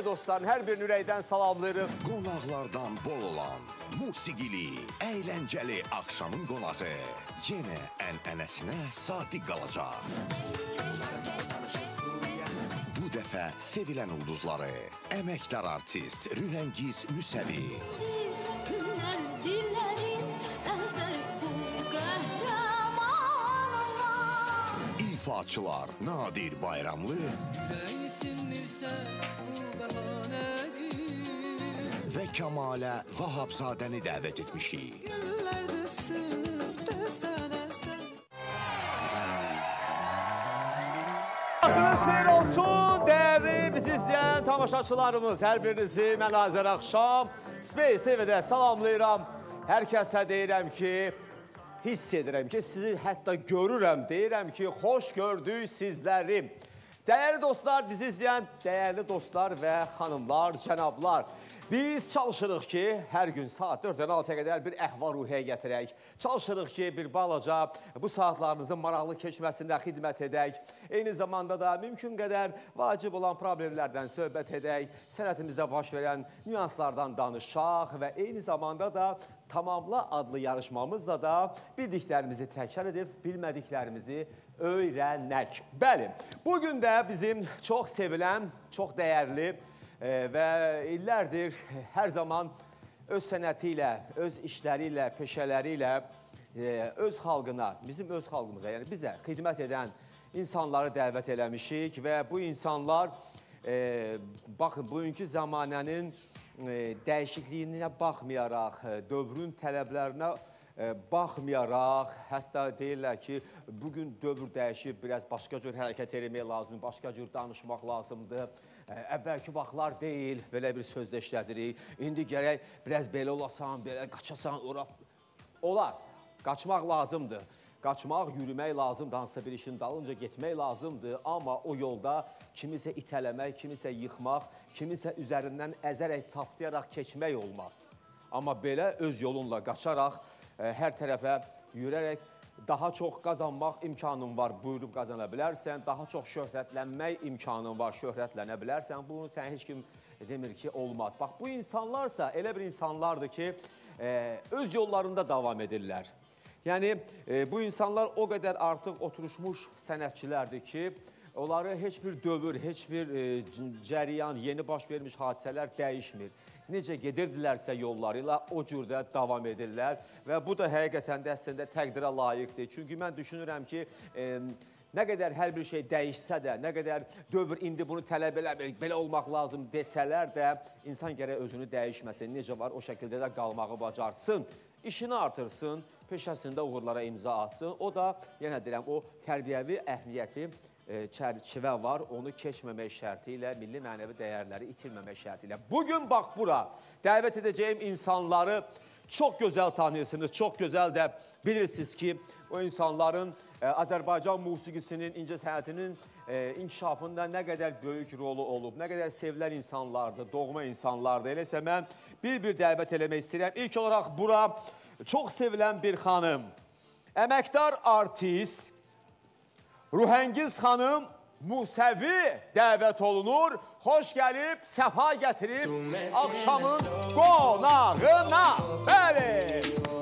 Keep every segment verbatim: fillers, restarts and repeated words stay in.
dəyərli dostlarım, hər birini ürəkdən salamlayırıq. Qonaqlardan bol olan, musiqili, əyləncəli axşamın qonağı yenə ənənəsinə sadiq qalacaq. Bu dəfə sevilən ulduzları, əməkdar artist Rühəngiz Müsəvi. İfaçılar Nadir Bayramlı və Kəmalə Vahabzadəni dəvət etmişik. Vaxtınız xeyir olsun, dəyərli bizi izləyən tamaşaçılarımız. Hər birinizi mən Azər Axşam Space T V-də salamlayıram. Hər kəsə deyirəm ki, hiss edirəm ki, sizi hətta görürəm, deyirəm ki, xoş gördük sizləri. Dəyərli dostlar, bizi izləyən dəyərli dostlar və xanımlar, cənablar. Biz çalışırıq ki, hər gün saat dörddən altıya qədər bir əhval-ruhiyyə gətirək. Çalışırıq ki, bir balaca bu saatlarınızın maraqlı keçməsində xidmət edək. Eyni zamanda da mümkün qədər vacib olan problemlərdən söhbət edək. Sənətimizdə baş verən nüanslardan danışaq və eyni zamanda da Tamamla adlı yarışmamızla da bildiklərimizi təkrar edib, bilmədiklərimizi öyrənək. Bəli, bugün də bizim çox sevilən, çox dəyərli və illərdir hər zaman öz sənəti ilə, öz işləri ilə, peşələri ilə öz xalqına, bizim öz xalqımıza, yəni bizə xidmət edən insanları dəvət eləmişik və bu insanlar, e, baxın, bugünkü zamanənin e, dəyişikliyinə baxmayaraq, dövrün tələblərinə e, baxmayaraq, hətta deyirlər ki, bugün dövr dəyişib, biraz başqa cür hərəkət etmək lazımdır, başqa cür danışmaq lazımdır. Əvvəlki vaxtlar deyil, belə bir sözdə işlədirik. İndi gərək biraz belə olasan, belə qaçasan, ora... Olar, qaçmaq lazımdır. Qaçmaq, yürümək lazımdır, hansısa bir işin dalınca getmək lazımdır. Amma o yolda kimisə itələmək, kimisə yıxmaq, kimisə üzərindən əzərək, taplayaraq keçmək olmaz. Amma belə öz yolunla qaçaraq, hər tərəfə yürərək, daha çox qazanmaq imkanın var, buyurub qazana bilərsən, daha çox şöhrətlənmək imkanın var, şöhrətlənə bilərsən, bunu sən heç kim demir ki, olmaz. Bax, bu insanlarsa elə bir insanlardır ki, e, öz yollarında davam edirlər. Yəni, e, bu insanlar o qədər artıq oturuşmuş sənətçilərdir ki, onları heç bir dövr, heç bir e, cəryan, yeni baş vermiş hadisələr dəyişmir. Necə gedirdilərsə yolları ilə o cürdə davam edirlər və bu da həqiqətən də əslində təqdirə layiqdir. Çünki mən düşünürəm ki, e, nə qədər hər bir şey dəyişsə də, nə qədər dövr indi bunu tələb eləmir, belə olmaq lazım desələr də, insan gərək özünü dəyişməsin, necə var o şəkildə də qalmağı bacarsın, işini artırsın, peşəsində uğurlara imza atsın. O da, yenə deyirəm, o tərbiyəvi əhmiyyəti, çərçivə var, onu keçməmək şərti ilə, milli mənəvi dəyərləri itirməmək şərti ilə. Bugün bax bura dəvət edəcəyim insanları çox gözəl tanıyırsınız, çox gözəl də bilirsiniz ki, o insanların Azərbaycan musiqisinin, incə sənətinin inkişafında nə qədər böyük rolu olub, nə qədər sevilən insanlardır, doğma insanlardır. Eləsə mən bir-bir dəvət eləmək istəyirəm. İlk olaraq bura çox sevilən bir xanım, əməkdar artist, Rühəngiz xanım Müsəvi dəvət olunur. Xoş gəlib, səfa gətirib axşamın qonağına. Bəli.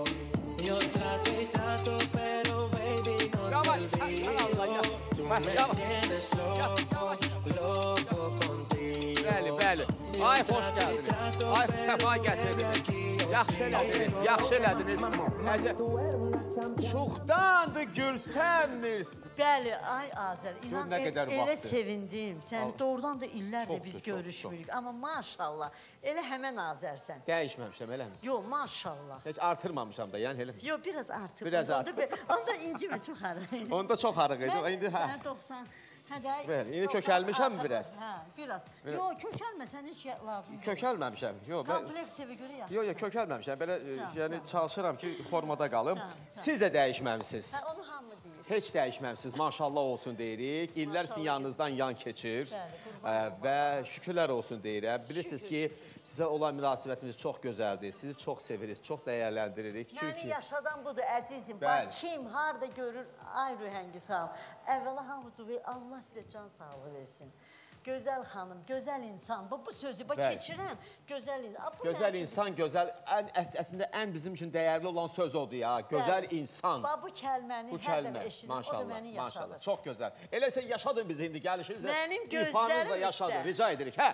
Bəli, bəli. Ay, xoş gəldiniz. Ay, səfa gətirdiniz. Yaxşı elədiniz, yaxşı elədiniz. Çoxdandır görsənmiz. Bəli, ay Azər, inan elə sevindim. Sən doğrudan da illərdir biz görüşmürük. Amma maşallah, elə həmən Azərsən. Dəyişməmişəm, eləmi? Yox, maşallah. Heç artırmamışam da, yəni elə mi? Yox, biraz artıq. Biraz artıq. Onda incimə çox arıq idi. Onda çox arıq idi. Mən doxsan... Bəli, indi kökəlmişəm biraz. Hə, biraz. Yox, kökəlməsən heç lazım deyil. Kökəlməmişəm. Kompleksiyevə görə yaxşı. Yox, yox, kökəlməmişəm. Belə, yəni, çalışıram ki, formada qalım. Siz də dəyişməmişsiniz. Hə, onu hamı deyir. Heç dəyişməmişsiniz, maşallah olsun deyirik. İllər sizin yanınızdan yan keçir və şükürlər olsun deyirəm. Bilirsiniz ki, sizə olan münasibətimiz çox gözəldir. Sizi çox sevirik, çox dəyərləndiririk. Məni yaşadan budur, əzizim. Bax, kim, harada görür, ay Rühəngiz xanım. Əvvəla hamı duyur, Allah sizə can sağlığı versin. gözəl xanım, gözəl insan. Bu, bu sözü bax keçirəm, gözəl insan. Gözəl insan, gözəl, ən, əslində ən bizim üçün dəyərli olan söz odur ya, gözəl insan. Bax, bu kəlməni hər dəfə eşidim, o da məni yaşadır. Çox gözəl. Eləsə yaşadın biz indi, gəlişinizə, mənim gözlərim ifanızla yaşadın, rica edirik, hə?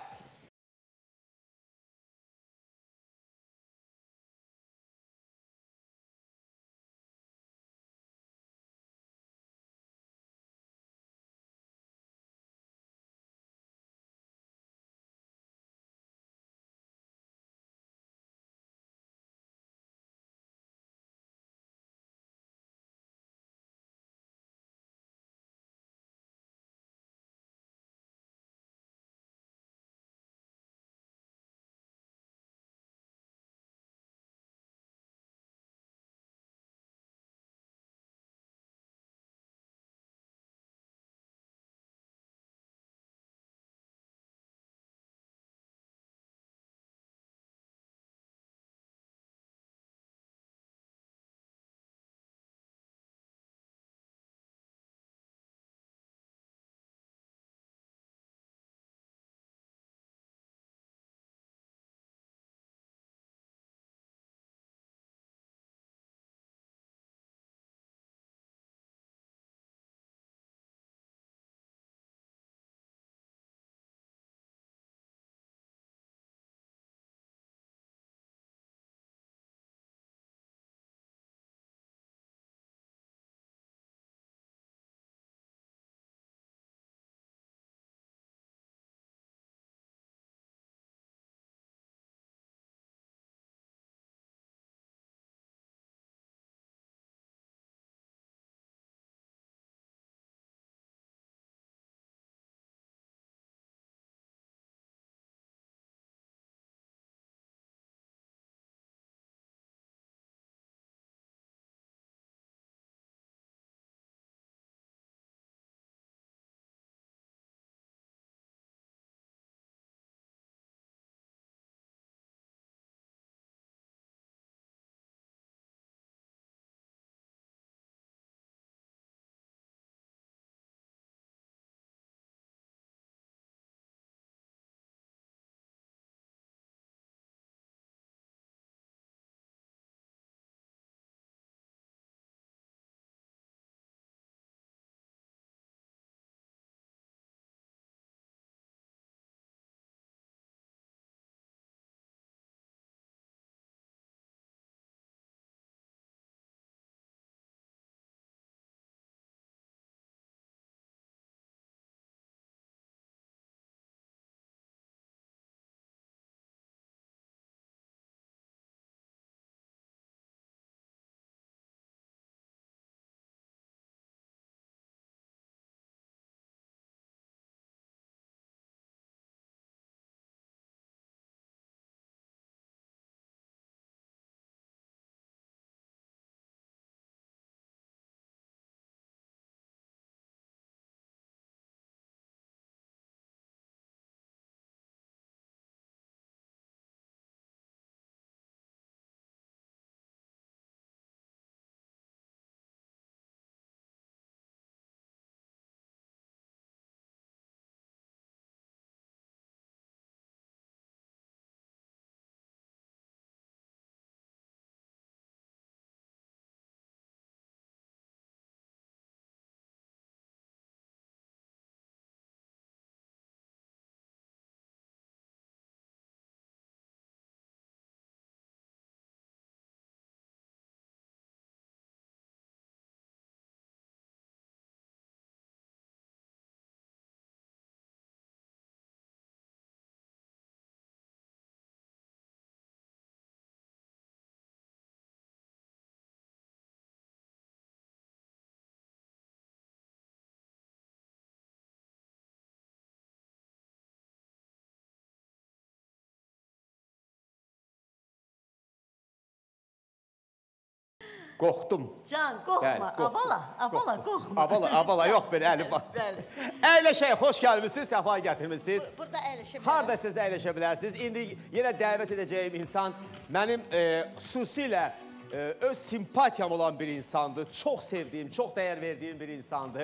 Qorxdum. Can, qorxma. Abala, abala, qorxma. Abala, abala, yox belə əli bax. Əyləşək, xoş gəlmişsiniz, səfa gətirmişsiniz. Burada əyləşə bilərsiniz. Harada siz əyləşə bilərsiniz. İndi yenə dəvət edəcəyim insan mənim e, xüsusilə e, öz simpatiyam olan bir insandır. Çox sevdiyim, çox dəyər verdiyim bir insandır.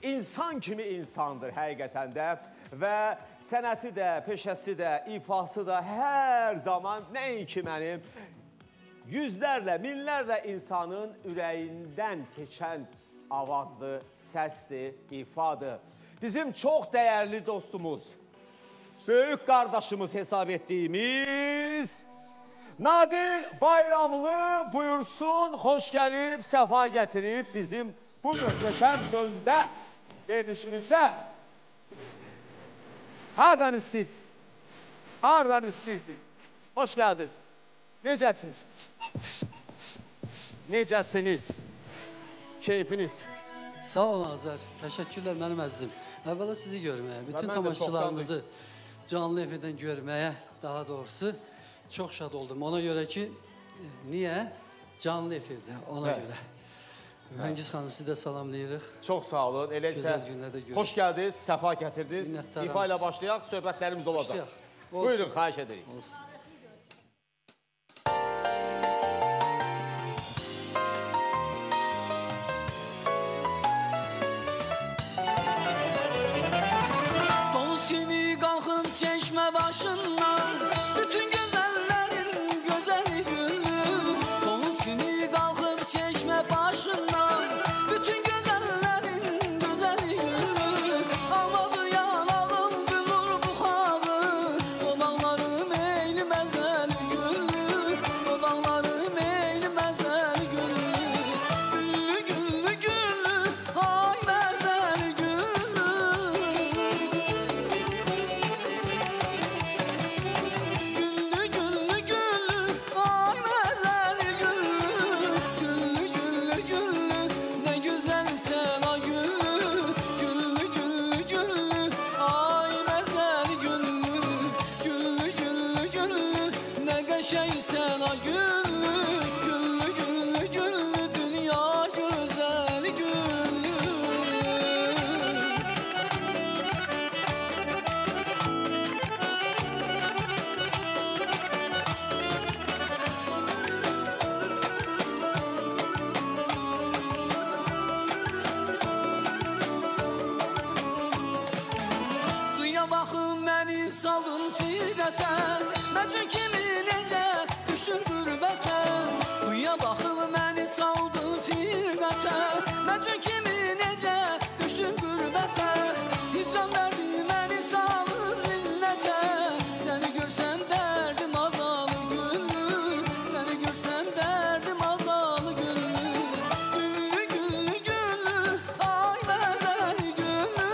insan kimi insandır həqiqətən də və sənəti də, peşəsi də, ifası da hər zaman nəinki mənim yüzlərlə, minlərlə insanın ürəyindən keçən avazdır, səsdir, ifadır. Bizim çox dəyərli dostumuz, böyük qardaşımız hesab etdiyimiz Nadir Bayramlı buyursun, xoş gəlib, səfa gətirib bizim bu möhtəşəm bölümdə gedişinizə. Hardan istəyir? Hardan istəyirsin? Xoş gəldin. Necəsiniz? Necəsiniz? Keyfiniz? Sağ olun Azər. Təşəkkürlər mənim əzizim. Əvvəla sizi görməyə, bütün tamaşaçılarımızı canlı efirdən görməyə, daha doğrusu çox şad oldum. Ona görə ki, niyə? Canlı efirdə, ona görə. Mühəndis xanım, sizi də salamlayırıq. Çox sağ olun. Elə isə xoş gəldiniz, səfa gətirdiniz. İfa ilə başlayaq, söhbətlərimiz olacaq. Buyurun, xahiş edirik. Olsun. Çeşme başından bütün güzellerin güzeli gülü. Domuz gibi kalkıp çeşme başından bütün güzellerin güzeli gülü. Almadı yanağım gülür buharı, o dağlarım eyli mezeli gülü. O dağlarım eyli mezeli gülü. Güllü güllü güllü ay mezeli gülü. Saldın firqətə, məcnun kimi necə düşdün qürbətə. Quya baxıb məni saldın firqətə, məcnun kimi necə düşdün qürbətə. Hicran dərdi məni salır zillətə, səni görsəm dərdim azalı güllü, səni görsəm dərdim azalı güllü. Güllü güllü güllü, ay məzəli güllü.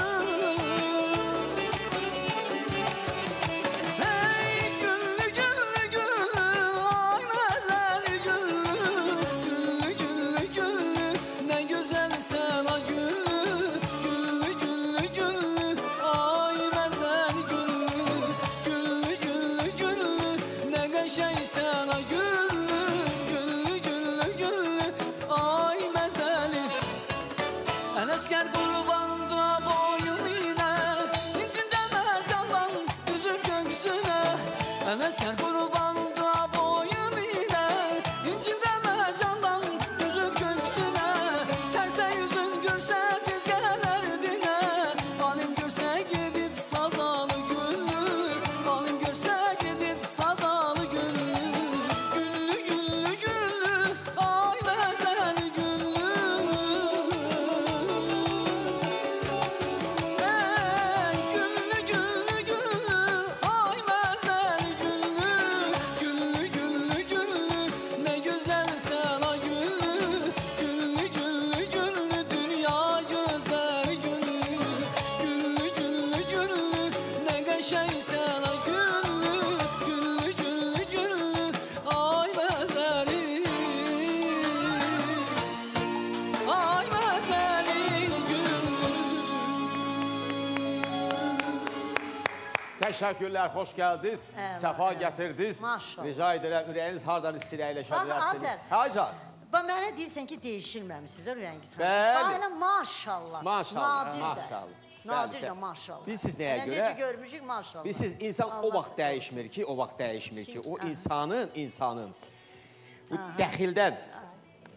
Əskər qurbandı boyun ilə, incində mərcandan üzüb göksünə. Əskər qurbandı boyun ilə, incində mərcandan üzüb göksünə. Tərsə yüzün görsə tez gələr dinə, alim görsə gedib sazalı güllü, alim görsə gedib sazalı güllü. Güllü güllü güllü, ay məzəli güllü. Təşəkkürlər, xoş gəldiniz, səfa gətirdiniz. Maşallah. Rica edirəm, ürəyiniz hardan istirəkləşə bilərsiniz. Azər, Hacan. Mənə deyirsən ki, dəyişilməmişsiniz, Rüyəngiz xanım. Bəli. Aynen, maşallah. Maşallah, Nadir də. maşallah. Nadir də maşallah. Biz siz nəyə Yəni, görə? Necə görmüşük maşallah. Biz siz, insan o vaxt dəyişmir ki, o vaxt dəyişmir ki, o insanın, insanın bu dəxildən,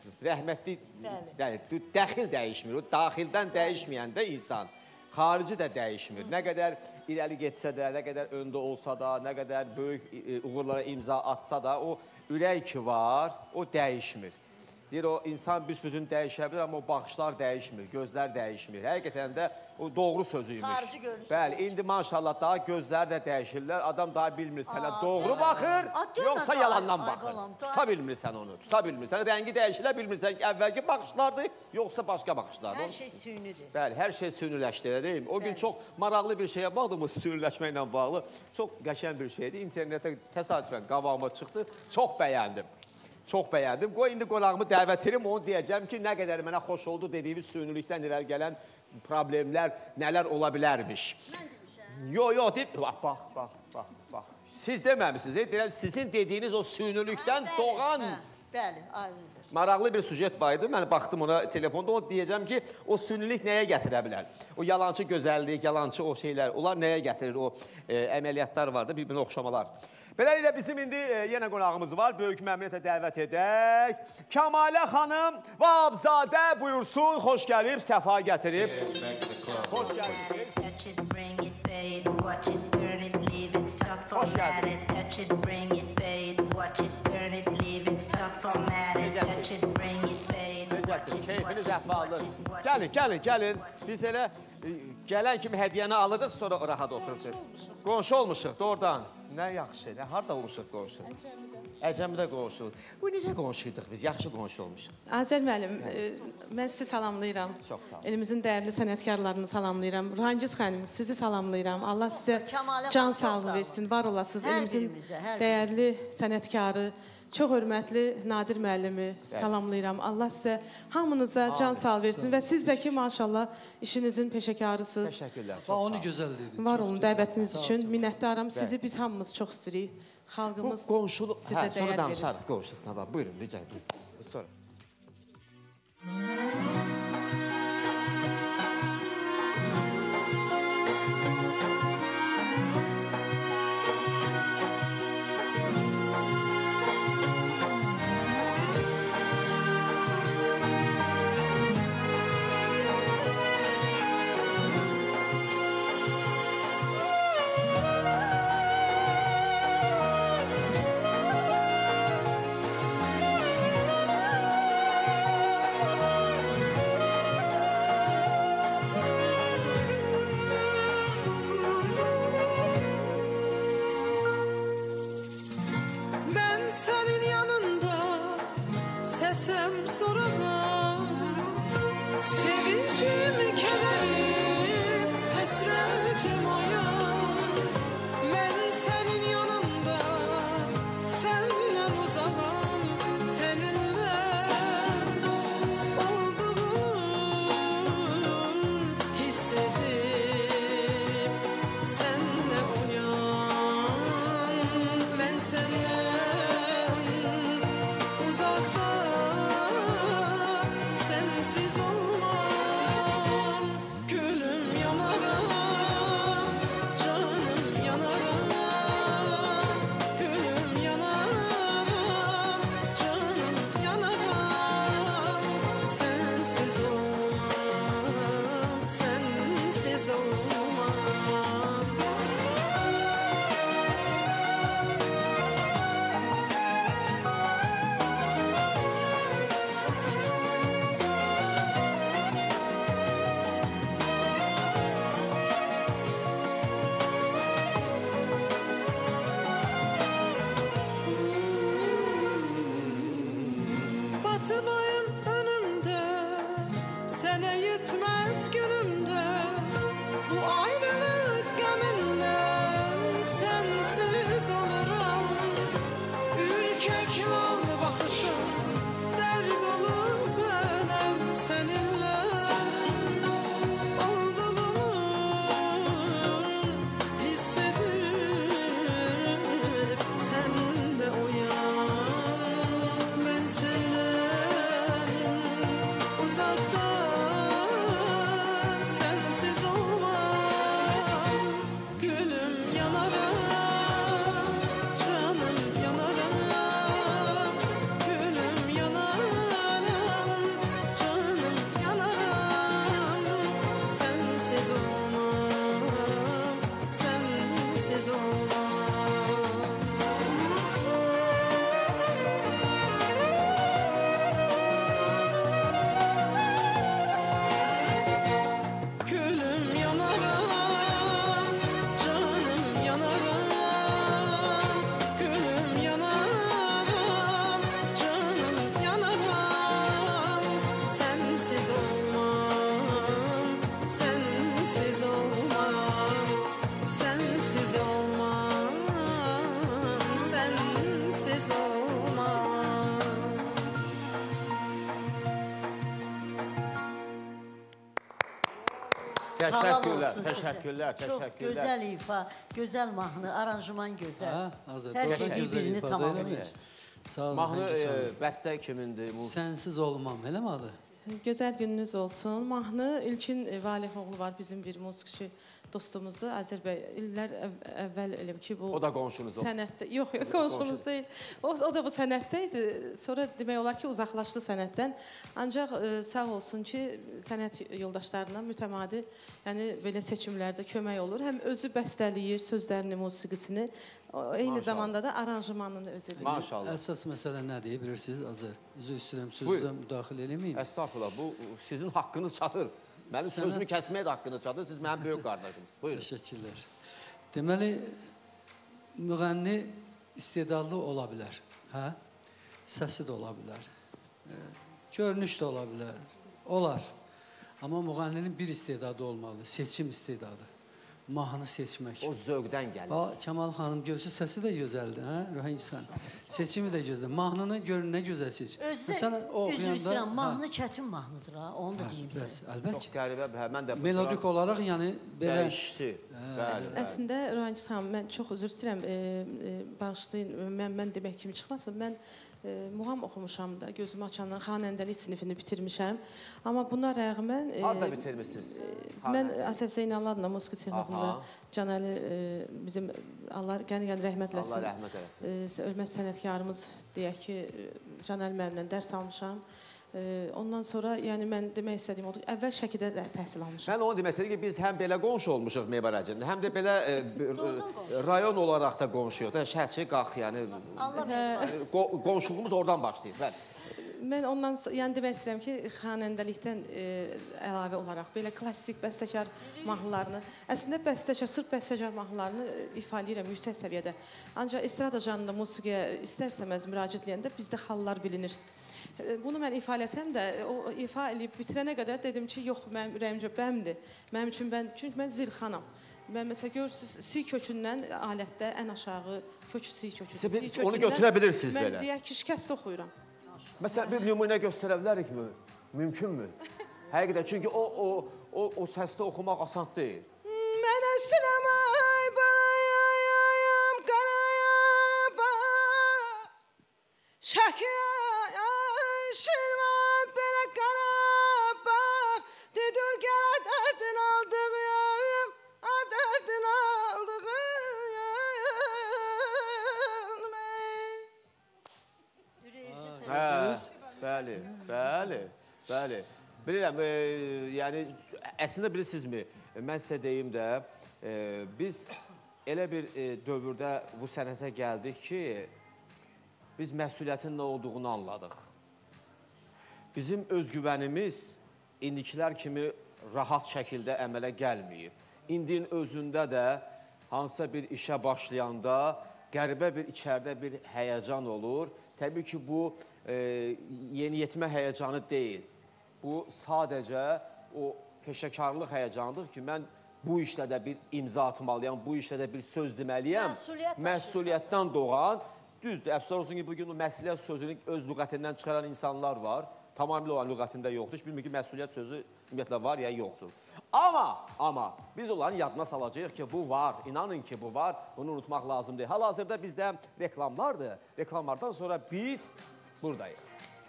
rəhmətli, dəxil dəyişmir. O daxildən dəyişməyəndə insan, xarici də dəyişmir. Nə qədər irəli getsə də, nə qədər öndə olsa da, nə qədər böyük uğurlara imza atsa da, o ürək ki var, o dəyişmir. Deyir, o insan büsbütün dəyişə bilir, amma o baxışlar dəyişmir, gözlər dəyişmir. Həqiqətən də o doğru sözüymüş. Xarici görünüş. Bəli, indi maşallah daha gözlər də dəyişirlər. Adam daha bilmir sənə doğru baxır, yoxsa yalandan baxır. Tuta bilmirsən onu, tuta bilmirsən. Rəngi dəyişilə bilmirsən, əvvəlki baxışlardır, yoxsa başqa baxışlardır. Hər şey süyünüdür. Bəli, hər şey süyünləşdir, deyil mi? O gün çox maraqlı bir şeyə baxdım, o süyünləşmə ilə bağlı. Çox qəşəng bir şeydir. İnternetə təsadüfən qabağıma çıxdı, çox bəyəndim. Çox bəyəndim. Qoy, indi qonağımı dəvət edim, onu deyəcəm ki, nə qədər mənə xoş oldu dediyimiz süyünlükdən irəli gələn problemlər nələr ola bilərmiş. Mən demişəm. Yo, yo, deyib, bax, bax, bax, bax, bax. Siz deməmişsiniz, deyirəm, sizin dediyiniz o süyünlükdən doğan... Bəli, ayrıdır. Maraqlı bir sujet var idi, mən baxdım ona telefonda, onu deyəcəm ki, o süynülük nəyə gətirə bilər? O yalancı gözəllik, yalancı o şeylər, onlar nəyə gətirir? O e, əməliyyatlar var da, bir-birinə oxşamalar. Beləliklə, bizim indi e, yenə qonağımız var, böyük məmnuniyyətlə dəvət edək. Kamalə xanım Vahabzadə buyursun, xoş gəlib, səfa gətirib. Xoş gəlibsiniz. Xoş gəldiniz. Necəsiz, keyfiniz əhvaldır. Gəlin, gəlin, gəlin. Biz elə e, gələn kimi hədiyyəni alırdıq, sonra rahat otururduq. Qonşu olmuşuq, doğrudan. Nə yaxşı, nə harada olmuşuq qonşu? Əcəmidə qonşu. Bu necə qonşuyduq biz, yaxşı qonşu olmuşuq. Azər müəllim, e, mən sizi salamlayıram. Çox sağ olun. Elimizin dəyərli sənətkarlarını salamlayıram. Ruhangiz xanım, sizi salamlayıram. Allah sizə Kamalə can xanım, sağlığı çox sağ versin, var olasınız. Hər Elimizin birimizə, hər dəyərli sənətkarı, çox hörmətli Nadir müəllimi salamlayıram. Allah sizə hamınıza can sağlığı versin və siz də ki, maşallah, işinizin peşəkarısınız. Təşəkkürlər, çox Bax, sağ onu olun. gözəl dedi. Var olun dəvətiniz üçün, minnətdaram. Sizi biz hamımız çox istəyirik. Bu Xalqımız qonşuluq, sizə hə, dəyər sonra verir. danışarıq qonşuluqdan. Buyurun, rica edirəm. Sonra. Ben senin yanında sesem soramam. Sevincim, kederim, hasretim ayağım. Ben senin yanında senden uzamam. Seninle olduğum hissedip senle uyan. Ben senden uzakta, sensiz olmam. Gülüm yanarım sensiz olmam. Təşəkkürlər, təşəkkürlər, Çox təşəkkürlər. gözəl ifa, gözəl mahnı, aranjman gözəl. Hə, hazır. Hər Doğru, şey gözəl bir-birini ifadə tamamlayır. eləmir. Sağ olun, Mahnı Rəhəngiz e, xanım. bəstə kimindir? Sənsiz olmam, elə mi adı? Gözəl gününüz olsun. Mahnı İlkin Valihoğlu var, bizim bir musiqçi dostumuzdur. Azər bəy illər əv əvvəl elə ki bu O da qonşunuz o. Sənətdə. Yox, yox, qonşumuz deyil. O, o da bu sənətdə idi. Sonra demək olar ki, uzaqlaşdı sənətdən. Ancaq e, sağ olsun ki, sənət yoldaşlarına mütəmadi, yəni belə seçimlərdə kömək olur. Həm özü bəstələyir sözlərini, musiqisini, o, eyni Maşallah. zamanda da aranjmanını özü bilir. Maşallah. Əsas məsələ nədir, bilirsiniz, Azər? Üzr istəyirəm, Buyur. sözünüzə müdaxilə eləməyim. Estağfurullah, bu sizin haqqınız çatır. Mənim Sənət- sözümü kəsməyə də haqqınız çatır. Siz mənim böyük qardaşımsınız. Buyurun. Təşəkkürlər. Deməli, müğənni istedadlı ola bilər, hə? Səsi də ola bilər, e, görünüş də ola bilər, olar. Amma müğənninin bir istedadı olmalı, seçim istedadı, mahnı seçmək. O zövqdən gəlir. Ba Kəmal xanım görsə səsi də gözəldir, hə? Rəhəngiz xanım. Seçimi də gözəl. Mahnını görün nə gözəl seç. Özdə, Məsələn, üzr oxuyanda istəyirəm, mahnı çətin mahnıdır ha, onu da hə, deyim bəs, sizə. əlbəttə Çox ki. qəribə, hə, mən də... Melodik olaraq, yəni belə Dəyişdi. Bəli, bəli. Əslində Rəhəngiz xanım, mən çox üzr istəyirəm, e, e, bağışlayın, mən, mən demək kimi çıxmasın. Mən e, muğam oxumuşam da, gözümü açandan xanəndəlik sinifini bitirmişəm. Amma buna rəğmən... E, Harada bitirmişsiniz? Mən Əsəf Zeynallarla musiqi texnikumunda Aha. Canəli e, bizim Allah qəni-qəni rəhmət eləsin. Allah rəhmət eləsin. E, ölməz sənətkarımız deyək ki, Canəli müəllimlə dərs almışam. E, ondan sonra yəni mən demək istədiyim odur ki, əvvəl Şəkidə də təhsil almışam. Mən onu demək istədim ki, biz həm belə qonşu olmuşuq Meybərəcində, həm də belə e, e, rayon olaraq da qonşuyuq. Da Şəhçi qalx, yəni Allah e, qo qonşuluğumuz oradan başlayır. Bəli. Mən ondan so- yəni demək istəyirəm ki, xanəndəlikdən e, əlavə olaraq belə klassik bəstəkar mahnılarını, əslində bəstəkar, sırf bəstəkar mahnılarını e, ifa edirəm yüksək səviyyədə. Ancaq estrada janrında musiqiyə istərsəməz müraciət edəndə bizdə xallar bilinir. E, Bunu mən ifa eləsəm də, o ifa eləyib bitirənə qədər dedim ki, yox, mənim ürəyimcə bəmdir. Mənim üçün mən, çünki mən zilxanam. Mən məsələn görürsünüz, si kökündən alətdə ən aşağı kök si köküdür. Siz bir- Si onu kökündən götürə bilirsiniz belə. Mən deyək ki, şikəst oxuyuram. Məsələn, bir nümunə göstərə bilərikmi? Mümkünmü? Həqiqətən, çünki o, o, o, o səsdə oxumaq asan deyil. Mənə sinəmay bayayam qarayaba Şəkiyay şirvan belə qaraba Düdür gələ dərdin aldığım A dərdin aldığım Hə, bəli, bəli, bəli. Bilirəm, e, yəni, əslində bilirsinizmi, mən sizə deyim də, e, biz elə bir e, dövrdə bu sənətə gəldik ki, biz məsuliyyətin nə olduğunu anladıq. Bizim özgüvənimiz indikilər kimi rahat şəkildə əmələ gəlməyib. İndinin özündə də hansısa bir işə başlayanda qəribə bir içərdə bir həyəcan olur. Təbii ki, bu e, yeniyetmə həyəcanı deyil. Bu sadəcə o peşəkarlıq həyəcanıdır ki, mən bu işlə də bir imza atmalıyam, bu işlə də bir söz deməliyəm. Məsuliyyət Məsuliyyətdən doğan, düzdür, əfsər olsun ki, bugün məsuliyyət sözünü öz lüğətindən çıxaran insanlar var. Tamamilə olan lüğətində yoxdur. Heç bilmir ki, məsuliyyət sözü ümumiyyətlə var ya yoxdur. Amma, amma biz onların yadına salacağıq ki, bu var. İnanın ki, bu var. Bunu unutmaq lazım deyil. Hal-hazırda bizdə reklamlardır. Reklamlardan sonra biz buradayıq.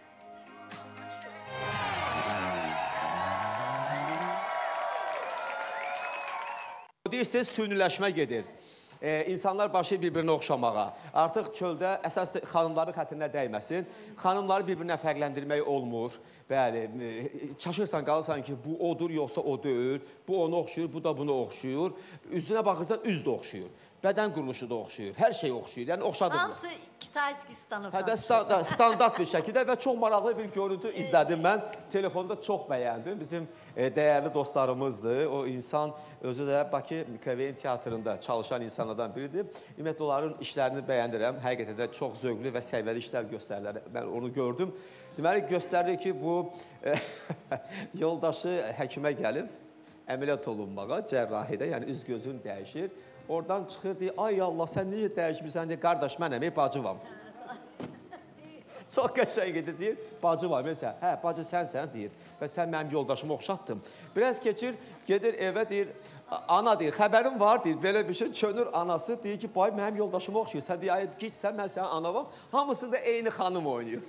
Deyirsiniz, süniləşmə gedir. Ee, insanlar başlayır bir-birinə oxşamağa. Artıq çöldə əsas xanımların xətrinə dəyməsin. Xanımları bir-birinə fərqləndirmək olmur. Bəli, e, çaşırsan, qalırsan ki, bu odur, yoxsa o deyil. Bu onu oxşuyur, bu da bunu oxşuyur. Üzünə baxırsan, üz də oxşuyur. Bədən quruluşu da oxşuyur. Hər şey oxşuyur. Yəni, oxşadıq. Hamısı Kitayski standartdan. Hədə sta standart bir şəkildə və çox maraqlı bir görüntü izlədim mən. Telefonda çox bəyəndim. Bizim e, dəyərli dostlarımızdır. O insan özü də Bakı Mikroveyin teatrında çalışan insanlardan biridir. Ümumiyyətlə, onların işlərini bəyəndirəm. Həqiqətən də çox zövqlü və səviyyəli işlər göstərirlər. Mən onu gördüm. Deməli, göstərir ki, bu e, yoldaşı həkimə gəlib, əməliyyat olunmağa, cərrahidə, yəni üz gözün dəyişir. Oradan çıxır, deyir, ay Allah, sən niyə dəyişmirsən? Deyir, qardaş, mənəm, ey bacıvam. Çox qəşəng idi, deyir. Bacı var, məsələn, hə, bacı sənsən, deyir. Və sən mənim yoldaşımı oxşatdın. Biraz keçir, gedir evə, deyir, ana deyir, xəbərim var, deyir, belə bir şey, çönür anası, deyir ki, bay, mənim yoldaşımı oxşayır. Sən deyir, ay, git sən, mən sənin anavam. Hamısı da eyni xanım oynayır.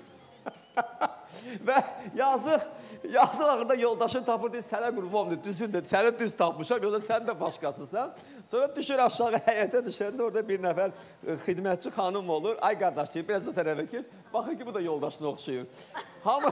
Və yazıq, yazıq ağırda yoldaşın tapır, deyir, sənə qurban, düzündür, səni düz tapmışam, yoxsa sən də başqasısan. Sonra düşür aşağı həyətə düşəndə orada bir nəfər xidmətçi xanım olur. Ay qardaş deyir, biraz o tərəfə keç. Baxın ki, bu da yoldaşını oxşayır. Hamı,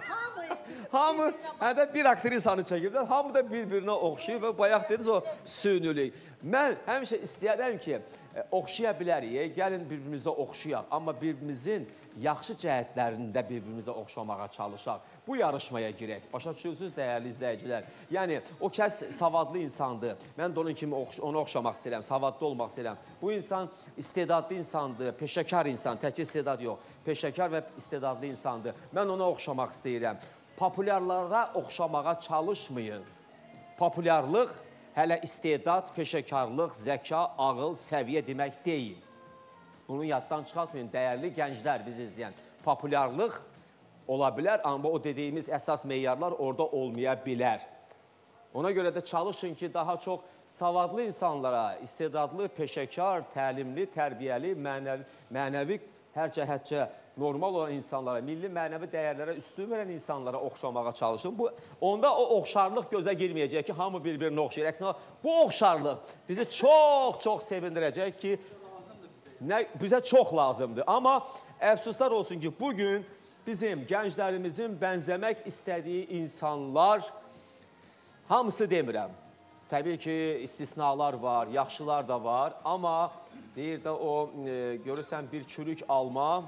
hamı, həm də bir aktrisanı çəkiblər, hamı da bir-birinə oxşayır və bayaq dediniz o süynülük. Mən həmişə istəyərəm ki, oxşaya bilərik, gəlin bir-birimizə oxşayaq, amma bir-birimizin yaxşı cəhətlərində bir-birimizə oxşamağa çalışaq. Bu yarışmaya girək. Başa düşürsünüz, dəyərli izləyicilər. Yəni, o kəs savadlı insandır. Mən də onun kimi onu oxşamaq istəyirəm, savadlı olmaq istəyirəm. Bu insan istedadlı insandır, peşəkar insan, tək istedad yox. Peşəkar və istedadlı insandır. Mən ona oxşamaq istəyirəm. Populyarlara oxşamağa çalışmayın. Populyarlıq hələ istedad, peşəkarlıq, zəka, ağıl, səviyyə demək deyil. Bunu yaddan çıxartmayın, dəyərli gənclər bizi izləyən. Populyarlıq ola bilər, amma o dediyimiz əsas meyarlar orada olmaya bilər. Ona görə də çalışın ki, daha çox savadlı insanlara, istedadlı, peşəkar, təlimli, tərbiyəli, mənəvi, mənəvi hər cəhətcə normal olan insanlara, milli mənəvi dəyərlərə üstün verən insanlara oxşamağa çalışın. Bu, onda o oxşarlıq gözə girməyəcək ki, hamı bir-birini oxşayır. Əksinə, bu oxşarlıq bizi çox-çox sevindirəcək ki, nə, bizə çox lazımdır. Amma əfsuslar olsun ki, bugün bizim gənclərimizin bənzəmək istədiyi insanlar, hamısı demirəm. Təbii ki, istisnalar var, yaxşılar da var. Amma deyir də o, e, görürsən bir çürük alma,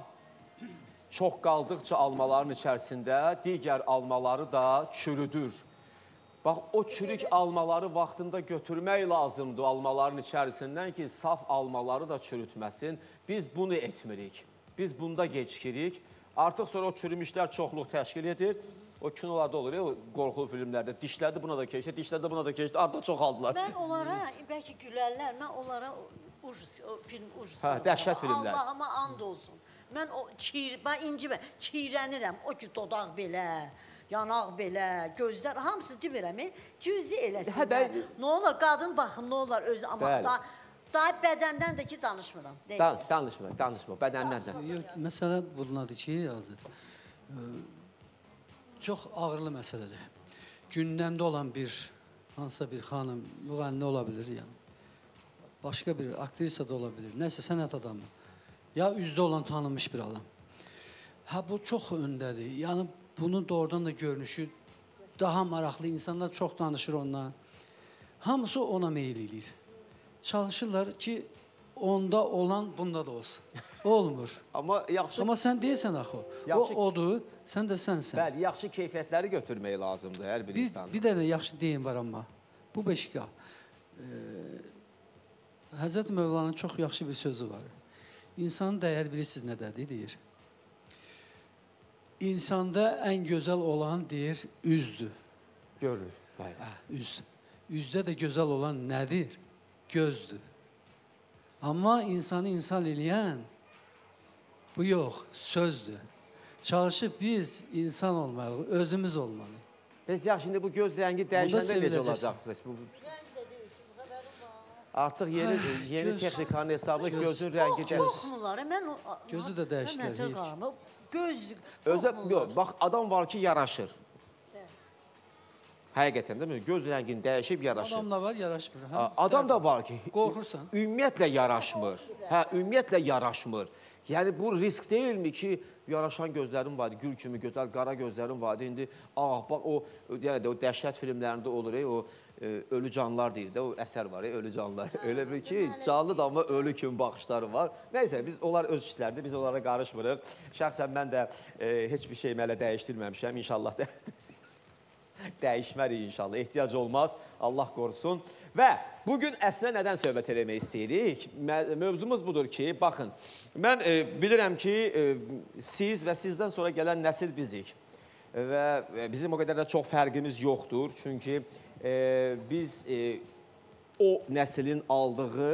çox qaldıqca almaların içərisində digər almaları da çürüdür. Bax, o çürük almaları vaxtında götürmək lazımdır almaların içərisindən ki, saf almaları da çürütməsin. Biz bunu etmirik. Biz bunda gecikirik. Artıq sonra o çürümüşlər çoxluq təşkil edir. O kinolarda olur ya, o qorxulu filmlərdə. Dişlədi buna da keçdi, dişlədi buna da keçdi. Artıq çox aldılar. Mən onlara, bəlkə gülərlər, mən onlara film ucuz. Hə, dəhşət filmlər. Allahıma and olsun. Mən o çiğ, mən incimə, çiğrənirəm. O ki, dodaq belə, yanaq belə, gözlər, hamısı demirəm, cüzi eləsinlər. Nə olar, qadın baxın, nə olar özü, amma da, daha bədəndən də ki, danışmıram. Dan, danışma, danışma, bədəndən də. Məsələ bundadır ki, Azər, çox ağırlı məsələdir. Gündəmdə olan bir, hansısa bir xanım, müğənni ola bilir, yəni. Başqa bir aktrisa da ola bilir, nəsə sənət adamı. Ya üzdə olan tanınmış bir adam. Ha, bu çox öndədir. Yəni, bunun doğrudan da görünüşü daha maraqlı. İnsanlar çox danışır ondan. Hamısı ona meyil edir. Çalışırlar ki, onda olan bunda da olsun. Olmur. Amma yaxşı... Amma sən deyirsən axı, yaxşı... o odur, sən də sənsən. Bəli, yaxşı keyfiyyətləri götürmək lazımdır hər bir, bir insanın. Bir dənə yaxşı deyim var amma. Bu beşikə. Ee, Həzrət Mövlanın çox yaxşı bir sözü var. İnsanın dəyər bilirsiniz nədədir, deyir. İnsanda ən gözəl olan, deyir, üzdür. Görür, bəli. Hə, üzdür. Üzdə də gözəl olan nədir? Gözdür. Amma insanı insan eləyən, bu yox, sözdür. Çalışıb biz insan olmalıyıq, özümüz olmalıyıq. Biz yaxşı, şimdi bu göz rəngi dəyişəndə necə olacaq? Artıq yeni, yeni texnikanın hesabı gözün rəngi dəyişir. Qorxmurlar, mən... Gözü də dəyişdirək. Gözdür, qorxmurlar. Bax, adam var ki, yaraşır. Həqiqətən, değil mi? Göz rəngini dəyişib yaraşır. Adam da var, yaraşmır. Adam da var ki, qorxursan. Ümumiyyətlə yaraşmır. Hə, ümumiyyətlə yaraşmır. Yəni, bu risk deyilmi ki, yaraşan gözlərim vardı, gül kimi gözəl, qara gözlərim vardı. İndi, ah, bax, o, yəni, o dəhşət filmlərində olur, o ölü canlılar deyir də, o əsər var, ölü canlılar. Öyle bir ki, canlı da amma ölü kimi baxışları var. Neyse, biz onlar öz işlərdir, biz onlara qarışmırıq. Şəxsən mən də heç bir şey mələ dəyişdirməmişəm, inşallah da. Dəyişmərik inşallah, ehtiyac olmaz, Allah qorusun. Və bugün əslində nədən söhbət eləmək istəyirik? Mövzumuz budur ki, baxın, mən e, bilirəm ki, e, siz və sizdən sonra gələn nəsil bizik. Və bizim o qədər də çox fərqimiz yoxdur. Çünki e, biz e, o nəslin aldığı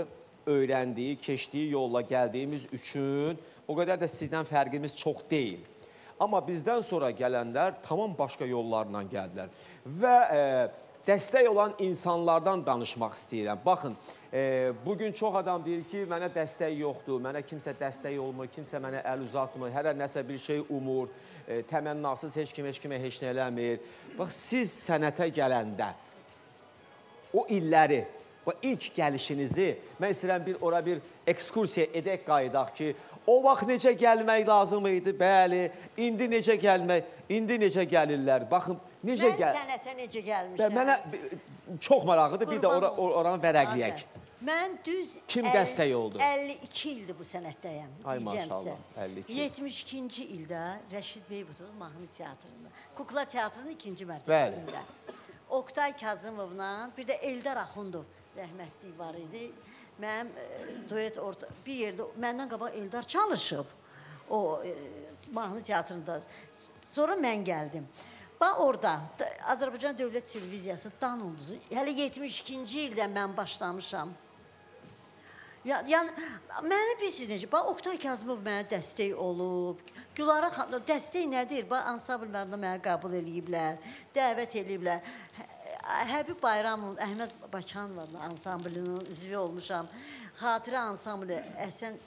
öyrəndiyi, keçdiyi yolla gəldiyimiz üçün o qədər də sizdən fərqimiz çox deyil. Amma bizdən sonra gələnlər tamam başqa yollarla gəldilər. Və e, dəstək olan insanlardan danışmaq istəyirəm. Baxın, e, bugün çox adam deyir ki, mənə dəstək yoxdur, mənə kimsə dəstək olmur, kimsə mənə əl uzatmır, hər nəsə bir şey umur, e, təmənnasız heç kim heç kimə heç nə eləmir. Bax, siz sənətə gələndə o illəri, o ilk gəlişinizi, mən istəyirəm bir ora bir ekskursiya edək qayıdaq ki, o vaxt necə gəlmək lazım idi, bəli, indi necə gəlmək, indi necə gəlirlər, baxın, necə gəl... Mən sənətə necə gəlmişəm? Mənə çox maraqlıdır, bir də ora, oranı vərəqləyək. Mən düz Kim dəstək oldu? əlli iki ildir bu sənətdəyəm. Ay maşallah, əlli iki. yetmiş ikinci ildə Rəşid Beybutov mahnı teatrında, Kukla teatrının ikinci mərtəbəsində. Oktay Kazımovla, bir də Eldar Axundov rəhmətlik var idi. Mənim e, duet orta, bir yerdə, məndən qabaq Eldar çalışıb o e, mahnı teatrında. Sonra mən gəldim. Bax orada Azərbaycan Dövlət Televiziyası Dan Ulduzu, hələ yetmiş ikinci ildə mən başlamışam. Yəni, mənə bilsiniz necə, bax Oktay Kazımov mənə dəstək olub, Gülara xanım, dəstək nədir? Bax, ansambllarında mənə qəbul eləyiblər, dəvət eləyiblər. Həbib Bayramov, Əhməd Bakıxanovla ansamblının üzvü olmuşam. Xatirə ansamblı, Əhsən...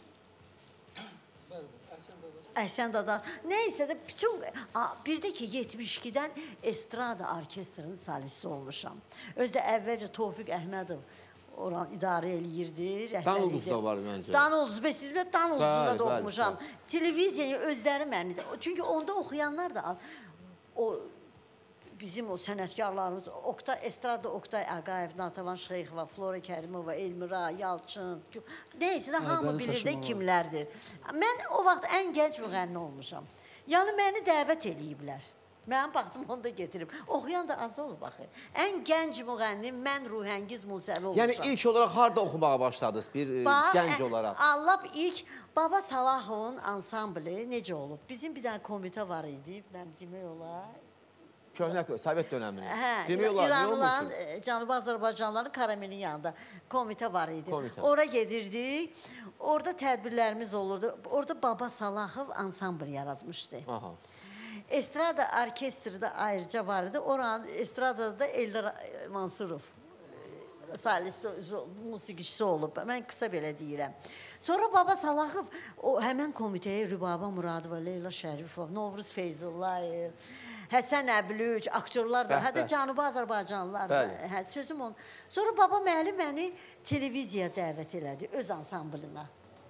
Əhsən Dadar. Nəysə də bütün... Bir də ki, yetmiş ikidən Estrada Orkestrinin solisti olmuşam. Özdə əvvəlcə Tofiq Əhmədov oran idarə eləyirdi. Dan Ulduzda var məncə. Dan Ulduz, mən sizimlə Dan Ulduzunda da oxumuşam. Televiziya özləri mənidir. Çünki onda oxuyanlar da o bizim o sənətkarlarımız, Oktay, Estrada Oktay Ağayev, Natavan Şeyxova, Flora Kərimova, Elmira, Yalçın, neysə də hamı bilir də kimlərdir. Mən o vaxt ən gənc müğənni olmuşam. Yəni məni dəvət eləyiblər. Mənim baxdım, onu da getirib. Oxuyan da az olub, baxı. Ən gənc müğənni mən Ruhəngiz Musəvi olmuşam. Yəni ilk olaraq harada oxumağa başladınız bir Bax, gənc olaraq? Allah ilk Baba Salahovun ansambli necə olub? Bizim bir dənə komitə var idi, mən demək olar. Köhnə, Sovet dönəmini. Hə, demək olar, nə İranlıların, olmur ki? Cənubi Azərbaycanların Karamelin yanında komitə var idi. Komitə. Ora gedirdik, orada tədbirlərimiz olurdu. Orada Baba Salahov ansambl yaratmışdı. Aha. Estrada orkestri də ayrıca var idi. Oranın Estradada da Eldar Mansurov solisti, musiqiçisi olub. Mən qısa belə deyirəm. Sonra Baba Salahov o həmən komitəyə Rübaba Muradova, Leyla Şərifov, Novruz Feyzullayev, Həsən Əblüc, aktyorlar da, hətta Cənubi Azərbaycanlılar da, hə, sözüm onun. Sonra baba müəllim məni televiziya dəvət elədi, öz ansamblına.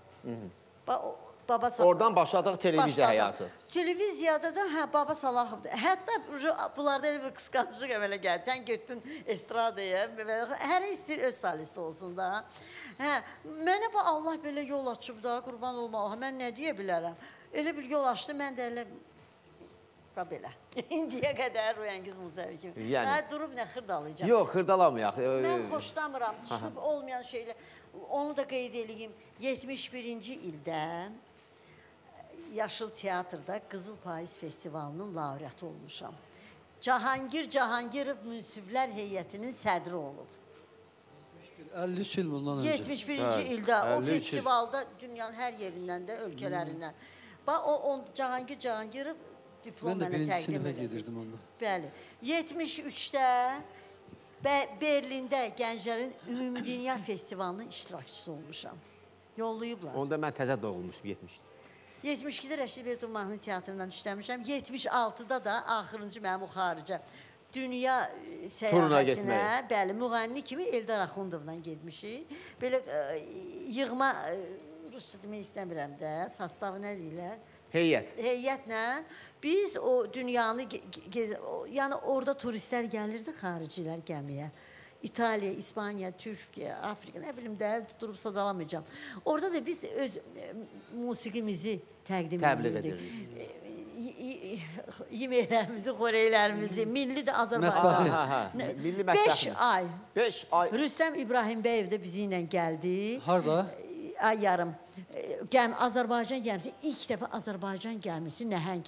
Baba Salahov. Oradan başladıq televiziya həyatı. Televiziyada da, hə, Baba Salahovdur. Hətta bunlarda elə bir qısqanclıq əmələ gəldi. Sən getdin estradaya, hər istəyir öz solisti olsun da. Hə, mənə bax, Allah belə yol açıb da, qurban olmalı. Mən nə deyə bilərəm? Elə bir yol açdı, mən də elə... belə. İndiyə qədər Ruhəngiz Musəvi kimi. Yəni, durub nə xırdalayacaq? Yox, xırdalamayaq. Mən xoşlamıram, çıxıb olmayan şeylər. Onu da qeyd edeyim. yetmiş birinci ildə Yaşıl Teatrda Qızıl Payız Festivalının laureatı olmuşam. Cahangir Cahangirov Münsiflər Heyətinin sədri olub. əlli üç il bundan öncə. yetmiş birinci ildə o festivalda dünyanın hər yerindən də, ölkələrindən. Bax, o Cahangir Cahangirov diplom mənə təqdim edir. Mən də birinci sinifə gedirdim onda. Bəli. yetmiş üçdə Berlində Gənclərin Ümumdünya Festivalının iştirakçısı olmuşam. Yollayıblar. Onda mən təzə doğulmuşum, yetmiş. yetmiş ikidə Rəşid Beybutov mahnı teatrından işləmişəm. yetmiş altıda da axırıncı mənim o xaricə dünya səyahətinə, bəli, müğənni kimi Eldar Axundovla getmişik. Belə yığma, rusca demək istəmirəm də, sastavı nə deyirlər? Heyət. Heyətlə biz o dünyanı, yəni orada turistlər gəlirdi, xaricilər gəmiyə. İtaliya, İspaniya, Türkiyə, Afrika, nə bilim də, durub sadalamayacağım. Orada da biz öz musiqimizi təqdim edirdik. Yeməklərimizi, xoreylərimizi, milli də Azərbaycan. Milli mətbəximiz. Beş ay. Beş ay. Rüstəm İbrahimbəyev də bizi ilə gəldi. Harada? Ay yarım. Azərbaycan gəmisi, ilk dəfə Azərbaycan gəmisi nəhəng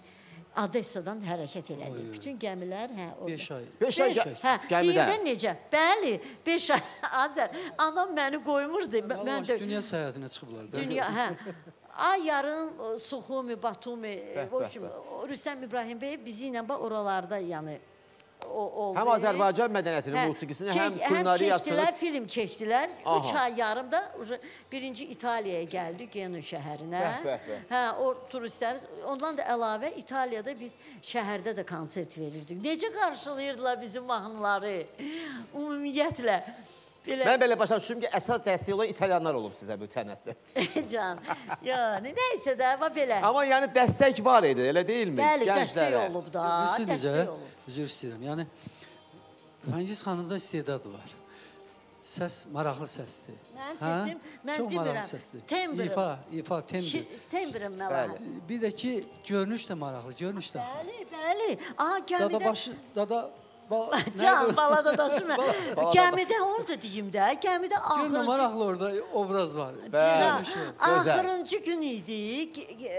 Odessadan hərəkət elədik. Bütün gəmilər, hə, orada. Beş ay. Beş ay Hə, gəmidə. deyirlər necə? Bəli, beş ay. Azər, anam məni qoymurdu. Mən də Dünya səyahətinə çıxıblar. dünya, hə. Ay yarım Suxumi, Batumi, Rüstəm İbrahim bəy bizi ilə oralarda, yəni oldu. Həm Azərbaycan mədəniyyətinin musiqisini, həm kulinariyasını. Həm çəkdilər, film çəkdilər. Üç ay yarımda birinci İtaliyaya gəldik, Genua şəhərinə. Hə, o turistlər, ondan da əlavə İtaliyada biz şəhərdə də konsert verirdik. Necə qarşılayırdılar bizim mahnıları? Ümumiyyətlə. Mən belə başa düşdüm ki, əsas dəstək olan İtalyanlar olub sizə bu sənətdə. Can, yəni, neysə də, belə. Amma yəni dəstək var idi, elə deyilmi? Bəli, dəstək olub da, dəstək olub. Üzr istəyirəm. Yəni, Rühəngiz xanımda istedad var. Səs maraqlı səsdir. Mənim səsim, mən demirəm, tembrim. İfa, ifa, tembr. Tembrim nə var? Bir də ki, görünüş də maraqlı, görünüş də. Bəli, bəli. Aha, gəmidə... Dada başı, dada... Can, balada daşı mən. Gəmidə orada deyim də, gəmidə axırıncı... Günlə maraqlı orada obraz var. Axırıncı gün idi,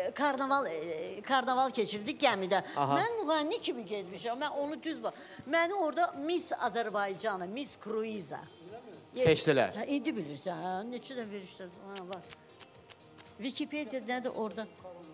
karnaval keçirdik gəmidə. Mən müğənni kimi getmişəm, mən onu düz bax. Məni orada Miss Azərbaycanı, Miss Kruiza. Seçdilər. İndi bilirsən, neçə də verişlər. Wikipedia nədir orada?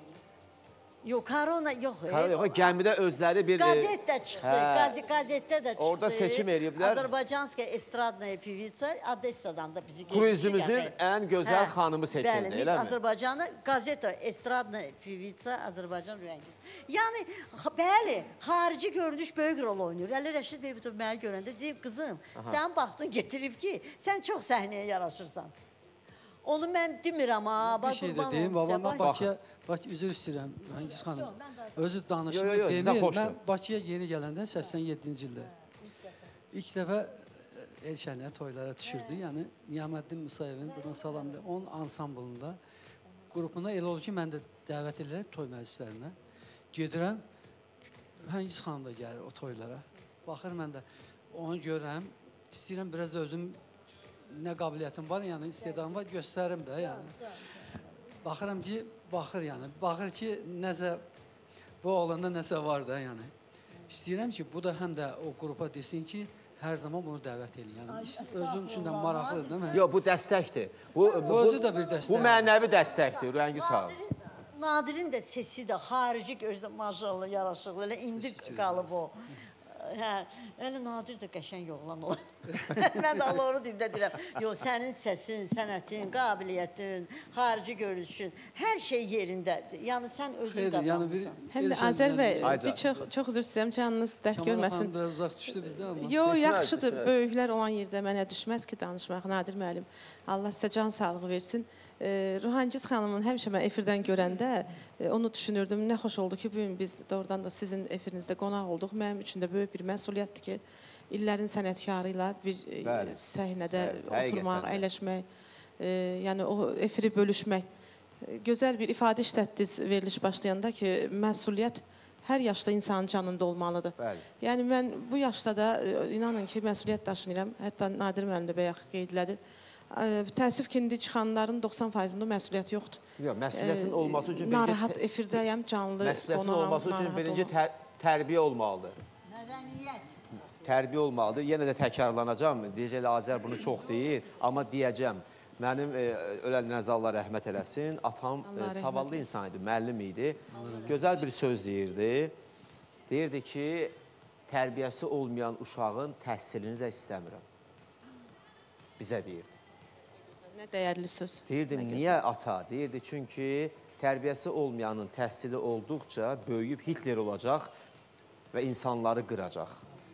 Yox, korona yox. Gəmidə özləri bir... Qazet də çıxdı, qazetdə də çıxdı. Orada seçim ediblər. Azərbaycanskaya estradnaya pivitsa, Odessadan da bizi gelmişik. Kruizimizin ən gözəl xanımı seçildi, elə mi? Bəli, Azərbaycanı, qazeta, estradnaya pivitsa, Azərbaycan Rühəngiz. Yəni, bəli, xarici görünüş böyük rol oynayır. Əli Rəşid Beybutov mənə görəndə deyib, qızım, sən baxdın getirib ki, sən çox səhnəyə yaraşırsan. Onu mən demirəm, ha, bax, qurban olun sizə. Mən Bakıya, üzr istəyirəm, Rühəngiz xanım, özü danışmır demir. Mən Bakıya yeni gələndə səksən yeddinci ildə ilk dəfə Elşənliyə toylara düşürdü. Yəni, Niyaməddin Musayevin, buradan salamdır, onun ansamblında qrupuna elə oldu ki, mən də dəvət edirəm toy məclislərinə. Gedirəm, Rühəngiz xanım da gəlir o toylara. Baxır, mən də onu görürəm, istəyirəm biraz da özüm nə qabiliyyətim var, yəni istedadım var, göstərim də, yəni. Baxıram ki, baxır, yəni, baxır ki, nəsə, bu oğlanda nəsə var da, yəni. İstəyirəm ki, bu da həm də o qrupa desin ki, hər zaman bunu dəvət edin, yəni. Özüm üçün də maraqlıdır, değil mi? Yox, bu dəstəkdir. Bu özü də bir dəstək. Bu mənəvi dəstəkdir, Rühəngiz xanım. Nadirin də sesi də xarici gözdə maşallah yaraşıqlı, elə indi qalıb o. Hə, elə Nadir də qəşəng oğlan olur. Mən də Allah onu dildə deyirəm. Yox, sənin səsin, sənətin, qabiliyyətin, xarici görüşün, hər şey yerindədir. Yəni, sən özün qazanmışsan. Həm də Azər bəy, çox üzr istəyirəm, canınız dərk görməsin. Kəmal xanım biraz uzaq düşdü bizdə amma. Yox, yaxşıdır, böyüklər olan yerdə mənə düşməz ki, danışmaq, Nadir müəllim. Allah sizə can sağlığı versin. Rühəngiz xanımın həmişə mən efirdən görəndə onu düşünürdüm. Nə xoş oldu ki, bugün biz doğrudan da sizin efirinizdə qonaq olduq. Mənim üçün də böyük bir məsuliyyətdir ki, illərin sənətkarı ilə bir səhnədə oturmaq, əyləşmək, yəni o efiri bölüşmək. Gözəl bir ifadə işlətdiniz veriliş başlayanda ki, məsuliyyət hər yaşda insanın canında olmalıdır. Yəni mən bu yaşda da inanın ki, məsuliyyət daşınıram. Hətta Nadir müəllim də bayaq qeydlədi. Təəssüf ki, indi çıxanların doxsan faizində məsuliyyət yoxdur. Yox, məsuliyyətin olması üçün... Narahat efirdəyəm, canlı qonağım. Məsuliyyətin olması üçün birinci tərbiyə olmalıdır. Mədəniyyət. Tərbiyə olmalıdır. Yenə də təkrarlanacam. Deyəcəklə, Azər bunu çox deyir, amma deyəcəm. Mənim ölən Nəzallah rəhmət eləsin. Atam savallı insan idi, müəllim idi. Gözəl bir söz deyirdi. Deyirdi ki, tərbiyəsi olmayan uşağın təhsilini də istəmirəm. Bizə deyirdi. Nə dəyərli söz. Deyirdi, niyə ata? Deyirdi, çünki tərbiyəsi olmayanın təhsili olduqca böyüyüb Hitler olacaq və insanları qıracaq.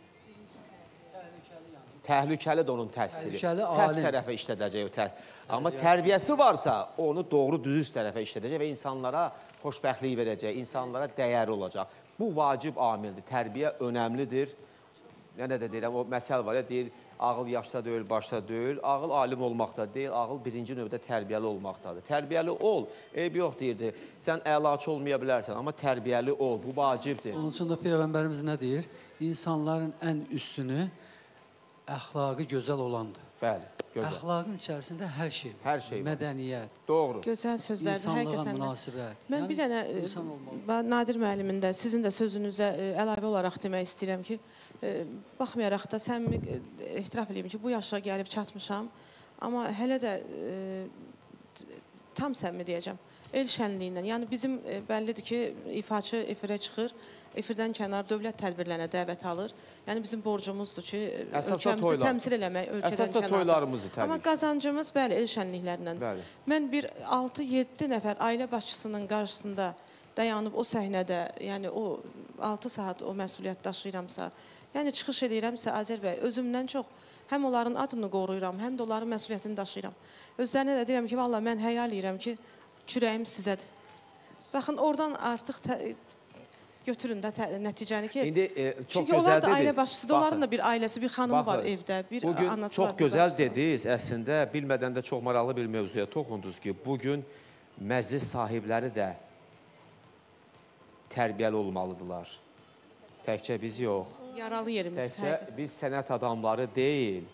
Təhlükəlidir onun təhsili. Səhv tərəfə işlədəcək o təhsili. Amma tərbiyəsi varsa, onu doğru düzüz tərəfə işlədəcək və insanlara xoşbəxtlik verəcək, insanlara dəyəri olacaq. Bu vacib amildir. Tərbiyə önəmlidir. Nə də deyirəm, o məsəl var ya, deyir, ağıl yaşda deyil, başda deyil, ağıl alim olmaqda deyil, ağıl birinci növdə tərbiyəli olmaqdadır. Tərbiyəli ol, eyb yox deyirdi, sən əlaçı olmaya bilərsən, amma tərbiyəli ol, bu vacibdir. Onun üçün də Peyğəmbərimiz nə deyir? İnsanların ən üstünü əxlaqı gözəl olandır. Bəli. Gözəl. Əxlaqın içərisində hər şey var. Hər şey var. Mədəniyyət, Doğru. Gözəl sözlərdir, insanlığa həqiqətən. də. münasibət. Mən bir dənə e, insan olmalı. mən Nadir müəllimin də sizin də sözünüzə e, əlavə olaraq demək istəyirəm ki, e, baxmayaraq da səmimi e, ehtiraf edeyim ki, bu yaşa gəlib çatmışam, amma hələ də e, tam səmimi deyəcəm. El şənliyindən, yəni bizim e, bəllidir ki, ifaçı efirə çıxır, efirdən kənar dövlət tədbirlərinə dəvət alır. Yəni bizim borcumuzdur ki, Əsasda ölkəmizi toylar. təmsil eləmək, ölkədən Əsasda kənarda. toylarımızı təbii Amma ki. qazancımız bəli el şənliklərindən. Bəli. Mən bir altı yeddi nəfər ailə başçısının qarşısında dayanıb o səhnədə, yəni o altı saat o məsuliyyət daşıyıramsa, yəni çıxış edirəmsə Azər bəy, özümdən çox həm onların adını qoruyuram, həm də onların məsuliyyətini daşıyıram. Özlərinə də deyirəm ki, valla mən həyal edirəm ki, kürəyim sizədir. Baxın, oradan artıq götürün də nəticəni ki, İndi e, çox çünki gözəl onlar da dediniz. ailə başçısıdır, onların da bir ailəsi, bir xanımı Baxın, var evdə, bir bugün anası çox var. bir gözəl bacısı var. dediniz, əslində bilmədən də çox maraqlı bir mövzuya toxundunuz ki, bugün məclis sahibləri də tərbiyəli olmalıdırlar. Təkcə biz yox. Yaralı yerimiz. Təkcə biz sənət adamları deyil,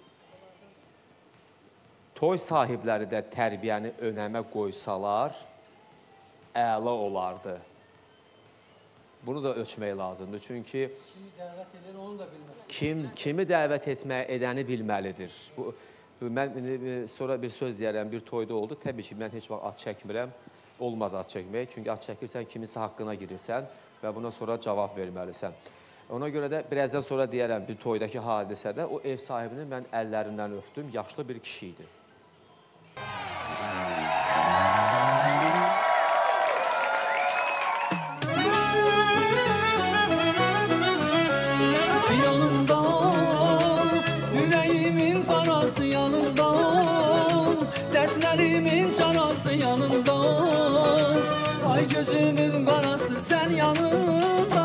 toy sahibləri də tərbiyəni önəmə qoysalar, əla olardı. Bunu da ölçmək lazımdır. Çünki Kimi dəvət edir, onu da bilməsin. kim kimi dəvət etmək edəni bilməlidir. Bu, bu mən e, sonra bir söz deyərəm, bir toyda oldu. Təbii ki, mən heç vaxt at çəkmirəm. Olmaz at çəkmək. Çünki at çəkirsən, kiminsə haqqına girirsən və buna sonra cavab verməlisən. Ona görə də birazdan sonra deyərəm, bir toydakı hadisədə o ev sahibini mən əllərindən öpdüm. Yaşlı bir kişi idi. Yanımda, yüreğimin parası yanımda, dertlerimin çarası yanımda, ay gözümün karası sen yanımda.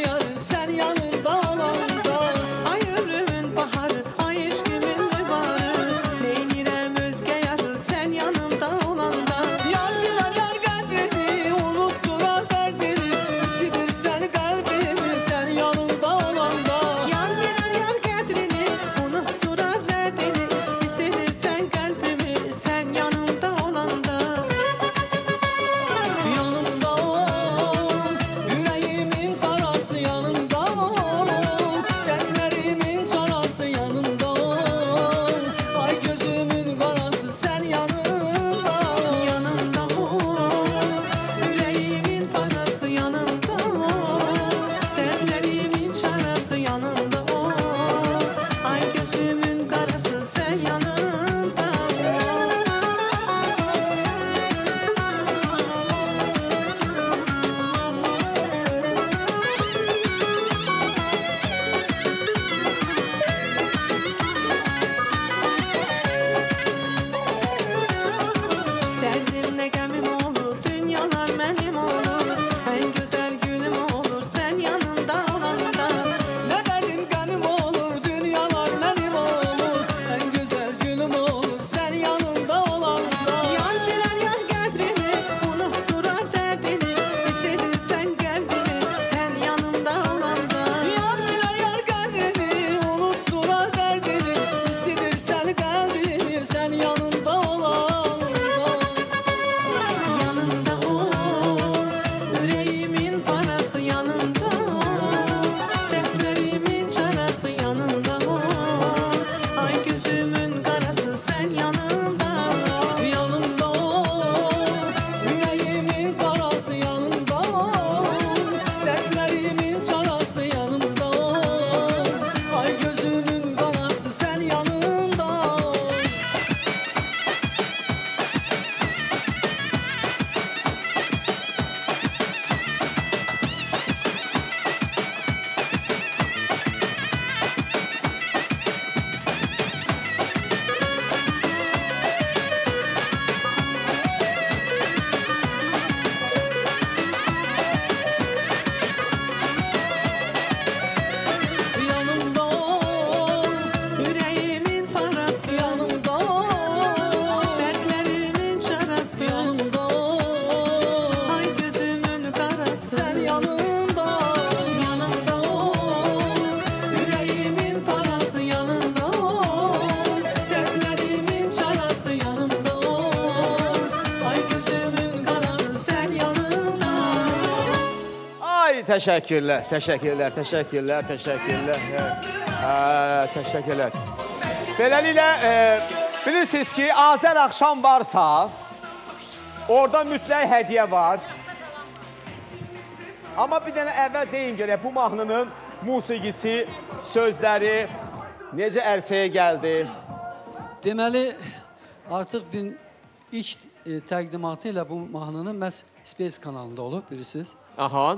Ay ömrümün baharı, ay eşkimin mübarı, təşəkkürlər, təşəkkürlər, təşəkkürlər, təşəkkürlər. Hə, təşəkkürlər. Beləliklə, e, bilirsiniz ki, Azər axşam varsa, orada mütləq hədiyyə var. Amma bir dənə əvvəl deyin görək, bu mahnının musiqisi, sözləri necə ərsəyə gəldi? Deməli, artıq bir ilk e, təqdimatı ilə bu mahnının məhz Space kanalında olub, bilirsiniz. Aha.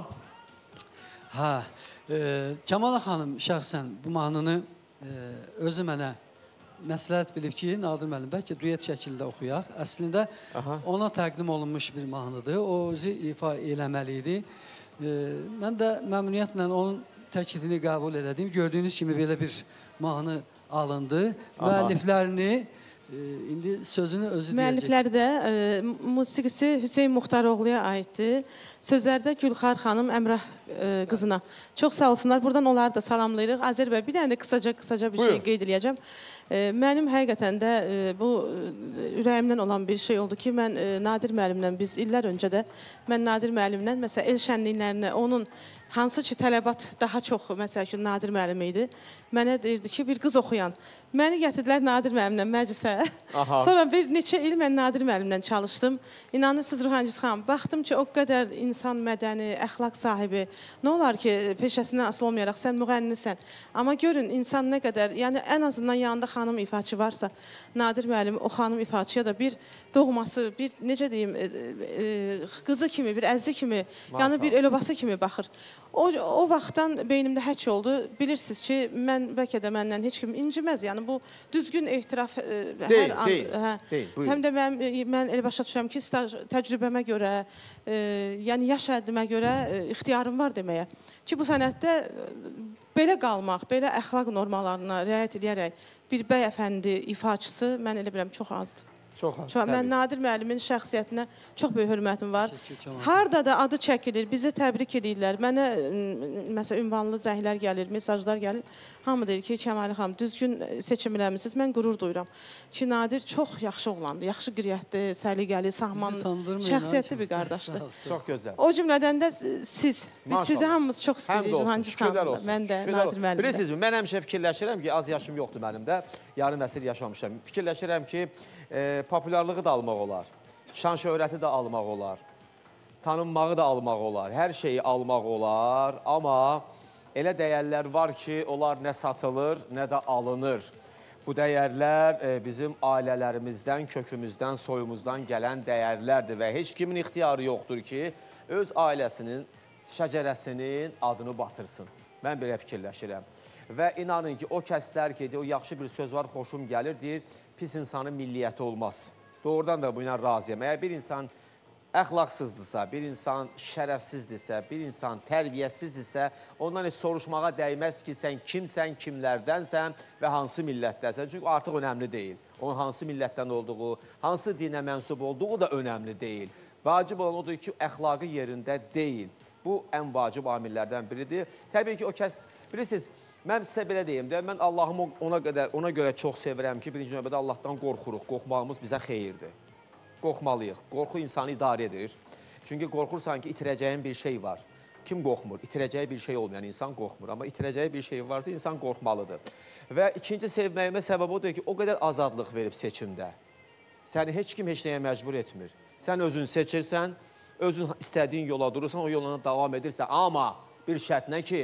Hə, e, Kəmala xanım şəxsən bu mahnını e, özü mənə məsləhət bilib ki, Nadir müəllim, bəlkə duet şəkildə oxuyaq. Əslində Aha. ona təqdim olunmuş bir mahnıdır, o özü ifa eləməli idi. E, mən də məmnuniyyətlə onun təklifini qəbul elədim. Gördüyünüz kimi belə bir mahnı alındı. Müəlliflərini e, indi sözünü özü deyəcək. Müəllifləri də e, musiqisi Hüseyn Muxtaroğlu'ya aiddir. Sözlərdə Gülxar xanım Əmrah e, qızına. Çox sağ olsunlar. Buradan onları da salamlayırıq. Azər bəy, bir dənə də qısaca-qısaca bir Buyur. şey qeyd edəcəm. E, mənim həqiqətən də e, bu e, ürəyimdən olan bir şey oldu ki, mən e, Nadir müəllimlə biz illər öncə də mən Nadir müəllimlə məsələn el şənliklərinə onun hansı ki tələbat daha çox məsəl üçün Nadir müəllim idi. Mənə deyirdi ki, bir qız oxuyan. Məni gətirdilər Nadir müəllimlə məclisə. Sonra bir neçə il mən Nadir müəllimlə çalışdım. İnanırsınız Ruhangiz xanım, baxdım ki, o qədər insan mədəni, əxlaq sahibi. Nə olar ki, peşəsindən asılı olmayaraq sən müğənnisən. Amma görün, insan nə qədər, yəni ən azından yanında xanım ifaçı varsa, Nadir müəllim o xanım ifaçıya da bir doğması, bir necə deyim, e, e, qızı kimi, bir əzli kimi, yəni bir ölobası kimi baxır. O, o vaxtdan beynimdə həç oldu. Bilirsiniz ki, mən bəlkə də məndən heç kim inciməz. Yəni bu düzgün ehtiraf e, deyil, hər an, deyil, hə, deyil, buyurun. Həm də mən, mən elə başa düşürəm ki, staj, təcrübəmə görə, e, yəni yaş həddimə görə e, ixtiyarım var deməyə. Ki, bu sənətdə e, belə qalmaq, belə əxlaq normalarına riayət edərək bir bəyəfəndi ifaçısı mən elə biləm çox azdır. Çox az. Çox, mən Nadir müəllimin şəxsiyyətinə çox böyük hörmətim var. Harada da adı çəkilir, bizi təbrik edirlər. Mənə məsələn ünvanlı zənglər gəlir, mesajlar gəlir. Hamı deyir ki, Kəmali xanım, düzgün seçim eləmisiniz. Mən qürur duyuram ki, Nadir çox yaxşı oğlandı, yaxşı qiriyyətli, səliqəli, sahmanlı, şəxsiyyətli bir qardaşdır. Çox gözəl. O cümlədən də siz, biz sizi hamımız çox istəyirik. Həmd olsun, şükürlər olsun. Mən də Nadir müəllimdə. Bilirsiniz, mən həmişə fikirləşirəm ki, az yaşım yoxdur mənim də, yarım əsr yaşamışam. Fikirləşirəm ki, e, populyarlığı da almaq olar, şan şöhrəti də almaq olar, tanınmağı da almaq olar, hər şeyi almaq olar, amma elə dəyərlər var ki, onlar nə satılır, nə də alınır. Bu dəyərlər e, bizim ailələrimizdən, kökümüzdən, soyumuzdan gələn dəyərlərdir və heç kimin ixtiyarı yoxdur ki, öz ailəsinin, şəcərəsinin adını batırsın. Mən belə fikirləşirəm. Və inanın ki, o kəslər ki, o yaxşı bir söz var, xoşum gəlir, deyir, pis insanın milliyyəti olmaz. Doğrudan da bu ilə razıyam. Əgər bir insan əxlaqsızdırsa, bir insan şərəfsizdirsə, bir insan tərbiyəsizdirsə, ondan heç soruşmağa dəyməz ki, sən kimsən, kimlərdənsən və hansı millətdənsən. Çünki artıq önəmli deyil. Onun hansı millətdən olduğu, hansı dinə mənsub olduğu da önəmli deyil. Vacib olan odur ki, əxlaqı yerində deyil. Bu, ən vacib amillərdən biridir. Təbii ki, o kəs, bilirsiniz, mən sizə belə deyim də, mən Allahımı ona, qədər, ona görə çox sevirəm ki, birinci növbədə Allahdan qorxuruq. Qorxmağımız bizə xeyirdir. Qorxmalıyıq. Qorxu insanı idarə edir. Çünki qorxursan ki, itirəcəyin bir şey var. Kim qorxmur? İtirəcəyi bir şey olmayan insan qorxmur. Amma itirəcəyi bir şey varsa, insan qorxmalıdır. Və ikinci sevməyimə səbəb odur ki, o qədər azadlıq verib seçimdə. Səni heç kim heç nəyə məcbur etmir. Sən özün seçirsən, özün istədiyin yola durursan, o yoluna davam edirsən. Amma bir şərtlə ki,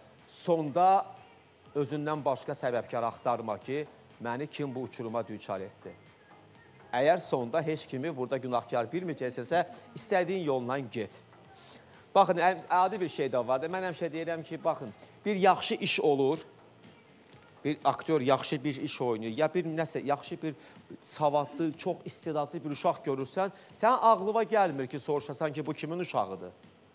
sonda özündən başqa səbəbkar axtarma ki, məni kim bu uçuruma düçar etdi. Əgər sonda heç kimi burada günahkar bilməyəcəksə, istədiyin yolla get. Baxın, adi bir şey də var. Mən həmişə deyirəm ki, baxın, bir yaxşı iş olur, bir aktyor yaxşı bir iş oynayır, ya bir nəsə, yaxşı bir savadlı, çox istedadlı bir uşaq görürsən, sən ağlıva gəlmir ki, soruşasan ki, bu kimin uşağıdır?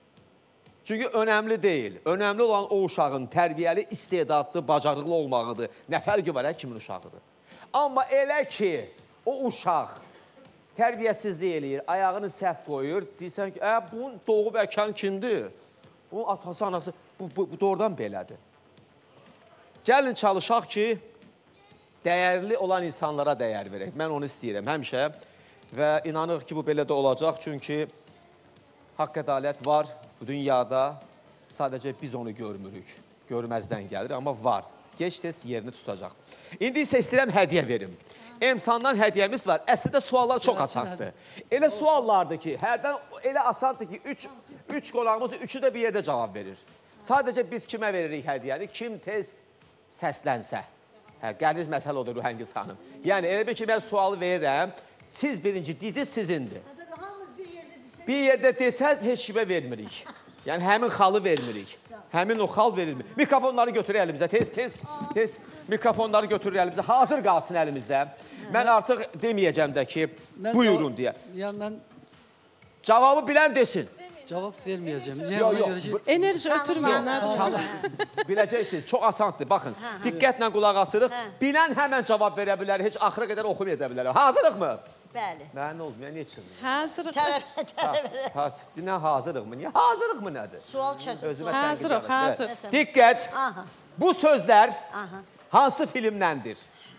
Çünki önəmli deyil. Önəmli olan o uşağın tərbiyəli, istedadlı, bacarıqlı olmağıdır. Nə fərqi var, hə, kimin uşağıdır? Amma elə ki, o uşaq tərbiyəsizlik eləyir, ayağını səhv qoyur, deyirsən ki, ə, bunun doğub əkən kimdir? Bunun atası, anası, bu, bu, bu doğrudan belədir. Gəlin çalışaq ki, dəyərli olan insanlara dəyər verək. Mən onu istəyirəm həmişə və inanırıq ki, bu belə də olacaq. Çünki haqq ədalət var bu dünyada Sadəcə biz onu görmürük. Görməzdən gəlir, amma var. Geç-tez yerini tutacaq. İndi isə istəyirəm hədiyyə verim. Emsandan hədiyyəmiz var. Əslində suallar çox asandır. Elə suallardır ki, hərdən elə asandır ki, üç, üç qonağımız üçü də bir yerdə cavab verir. Sadəcə biz kimə veririk hədiyyəni? Kim tez səslənsə. Hə, qərniz məsələ odur Rühəngiz xanım. Yəni, elə bir ki, mən sualı verirəm. Siz birinci dediniz sizindir. Bir yerdə desəz, heç kimə vermirik. Yəni, həmin xalı vermirik. Həmin o xal verilmir. Mikrofonları götürür əlimizə, tez, tez, tez. Mikrofonları götürür əlimizə, hazır qalsın əlimizdə. Mən artıq deməyəcəm də ki, buyurun deyə. Yəni, mən cavabı bilən desin. Cavab verməyəcəm. Yox, yox. Enerji ötürməyin. Biləcəksiniz, çox asandır. Baxın, diqqətlə qulaq asırıq. Bilən həmən cavab verə bilər, heç axıra qədər oxumaya da bilər. Hazırıq mı? Bəli. Mən nə oldu, mən niyə çıxdım? Hazırıq. Nə hazırıq mı? Niyə hazırıq mı nədir? Sual çəsin. Hazırıq, hazır. Diqqət, bu sözlər hansı filmdəndir?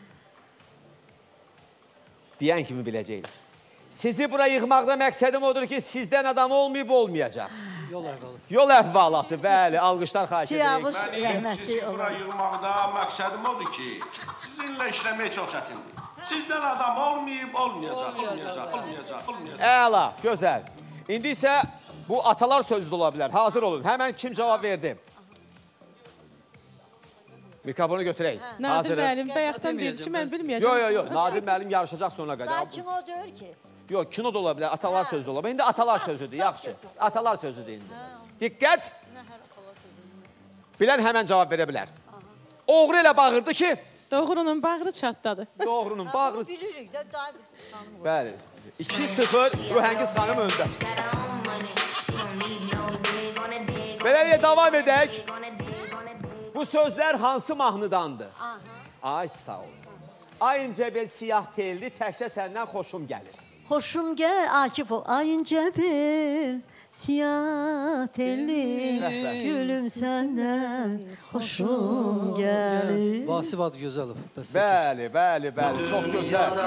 Deyən kimi biləcəklər. Sizi bura yığmaqda məqsədim odur ki, sizdən adam olmayıb olmayacaq. Yol əhvalatı. Yol əhvalatı, bəli, alqışlar xahiş edirik. Mənim sizi bura yığmaqda məqsədim odur ki, sizinlə işləmək çox çətindir. Sizdən adam olmayıb, olmayacaq, olmayacaq, olmayacaq, olmayacaq. Əla, gözəl. İndi isə bu atalar sözü də ola bilər. Hazır olun. Həmən kim cavab verdi? Mikrofonu götürək. Nadir müəllim bayaqdan deyir ki, mən bilməyəcəm. Yox, yox, yox. Nadir müəllim yarışacaq sonuna qədər. Daha kino deyir ki. Yox, kino da ola bilər, atalar sözü də ola bilər. İndi atalar sözüdür, yaxşı. Atalar sözüdür indi. Diqqət. Bilən həmən cavab verə bilər. Oğru elə bağırdı ki... Doğrunun bağrı çatdadı. Doğrunun bağrı... Bilirik də, daha... Bəli. iki sıfır Rühəngiz xanım öndə. Beləliklə davam edək. Bu sözlər hansı mahnıdandır? Ay sağ ol. Ayınca bel siyah telli təkcə səndən xoşum gəlir. Xoşum gəl, Akif ol. Ayınca bel siyah telli gülüm səndən xoşum gəlir. Vasif adı Gözəlov. Bəli, bəli, bəli. Çox gözəl.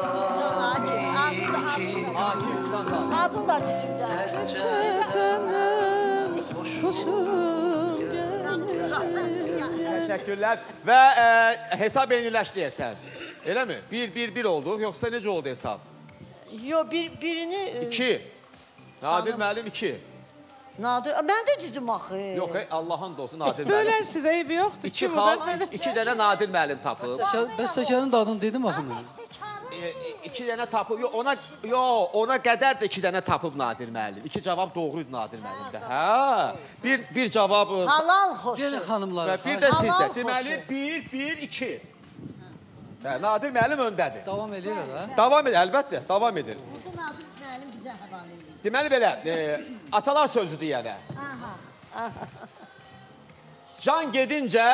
Akif, Akif İslam adın da düzümdə. Səndən xoşum gəlir. Təşəkkürlər. Və e, hesab eyniləşdiyəsən. Elə mi? Bir, bir, bir olduq. Yoxsa necə oldu hesab? Yox, bir, birini... İki. Nadir müəllim iki. Nadir, mən də dedim axı. Yox, Allah'ın da olsun Nadir müəllim. Bölərsiz, eybi yoxdur. İki xal, iki dənə Nadir müəllim tapıb. Bəstəkarın da adını dedim axı mən. E, iki dənə tapıb, yox, ona, yox, ona qədər də iki dənə tapıb Nadir müəllim. İki cavab doğruydu Nadir müəllimdə. Hə, bir, bir cavab... Halal xoşu. Gəlin xanımlar. Bir də sizdə. Deməli, bir, bir, iki. Hə, Nadir müəllim öndədir. Davam edir, hə? Davam edir, əlbəttə, davam edir. Bu Nadir müəllim bizə həvalə edir. Deməli belə, e, atalar sözüdür yəni. Can gedincə...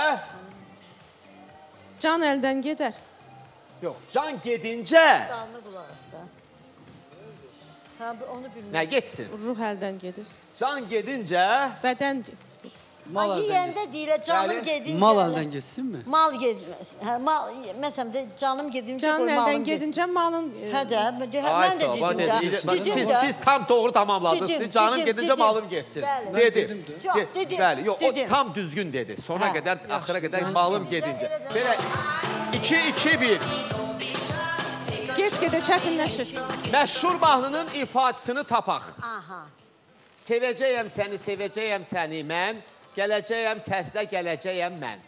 Can əldən gedər. Yox, can gedincə... Dalını qulaq asda. Ha, onu bilmirəm. Nə getsin? Ruh əldən gedir. Can gedincə... Bədən Mal əldən Yiyəndə getsin. deyirə, canım gedincə... Mal əldən getsinmi? Mal gedilməz. Hə, mal, məsələn də canım gedincə can qoy malım əldən gedincə malın... Hə də, mən də Ay, dedim sağ, də. siz, Dedim siz, də. siz tam doğru tamamladınız. Dedim, Siz canım dedim, gedincə dedim. malım getsin. Bəli. Dedim. Yox, De- dedim, Bəli, yox, o dedim. tam düzgün dedi. Sona Hə, qədər, axıra qədər yaxşı. malım Yaxşı. gedincə. Belə, iki, iki, bir. Get-gedə çətinləşir. Məşhur mahnının ifadəsini tapaq. Aha. Sevəcəyəm səni, sevəcəyəm səni mən. Gələcəyəm səslə, gələcəyəm mən.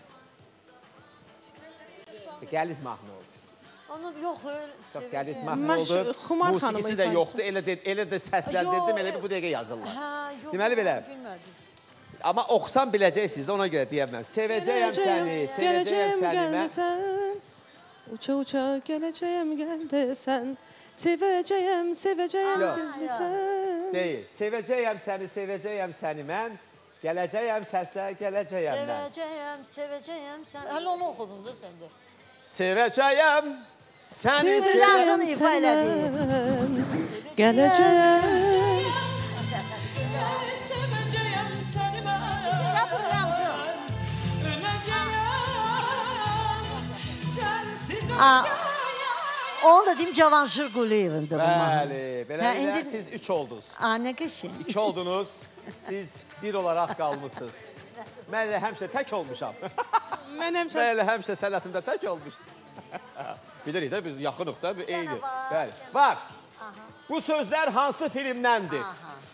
Gəliz mahnı oldu. Onu yox, Çox öyle gəliz sevəcəyəm. mahnı Məşhur oldu. Xumar xanımı Musiqisi də ifadə yoxdur. Elə də, elə də səsləndirdim, Yox, elə də bu dəqiqə yazırlar. Hə, yox. Deməli belə. Bilmədim. Amma oxusam biləcəksiniz də ona görə deyəməm. Sevəcəyəm səni, sevəcəyəm səni mən. Uça-uça gələcəyəm gəl desən. Sevəcəyəm, sevəcəyəm Yox. gəl desən. Deyil. Sevəcəyəm səni, sevəcəyəm səni mən. Gələcəyəm səslə, gələcəyəm mən. Sevəcəyəm, sevəcəyəm sən. Hələ onu oxudun da sən də. Sevəcəyəm səni, Sevəcəyəm sevəcəyəm. ifa elədi. Gələcəyəm. Səni sevəcəyəm, səni mən Yapın yankı. öləcəyəm, sensiz Aa. öləcəyəm. Onu da deyim Cavanşir Quliyev'indir bu mahnı. Bəli, beləliklə siz üç oldunuz. Aa, nə qəşəng. İki oldunuz, siz bir olaraq qalmışsınız. Mən elə həmişə tək olmuşam. Mən həmişə... Mən elə həmişə sənətimdə tək olmuşam. Bilirik də, biz yaxınıq da, eyni. Bəli, var. Bu sözlər hansı filmdəndir?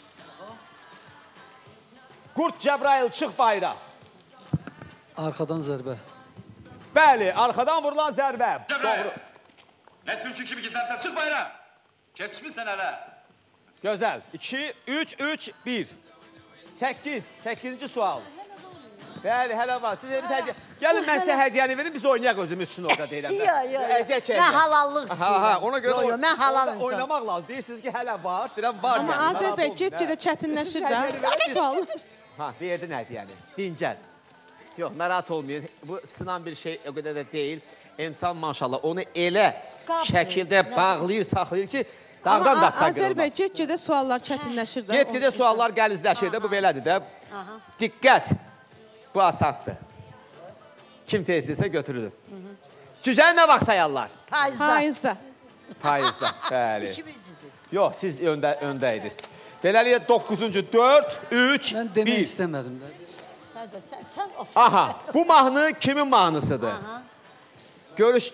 Qurt Cəbrail, çıx bayra. Arxadan zərbə. Bəli, arxadan vurulan zərbə. Doğru. Nə tülkü kimi gizlərsən, çıx bayra. Keçmişsən hələ. Gözəl. İki, üç, üç, bir. Səkkiz, səkkizinci sual. Bəli, hələ var. Siz biz hədiyyə... Gəlin, mən sizə hədiyyəni verin, biz oynayaq özümüz üçün orada deyirəm. Yox, yox, mən halallıq istəyirəm. Ona görə yox, yox, mən halal insan. Oynamaq lazım. Deyirsiniz ki, hələ var, deyirəm, var. Amma Azər bəy get-gedə çətinləşir də. Ha, verdin hədiyyəni. Dincəl. Yox, narahat olmayın. Bu sınan bir şey o qədər də deyil. Emsan maşallah onu elə şəkildə bağlayır, saxlayır ki, dağdan qaçsa qırılmaz. Azər bəy get-gedə suallar çətinləşir də. Get-gedə suallar gəlizləşir də, bu belədir də. Diqqət, bu asaddır. Kim tezdirsə götürülür. Cücəni nə vaxt sayarlar? Payızda. Payızda, bəli. İkimiz dedik. Yox, siz öndəydiniz. Beləliklə doqquzuncu, dörd, üç, bir. Mən demək istəmədim də. Sən də, sən, sən o. Aha, bu mahnı kimin mahnısıdır? Görüş...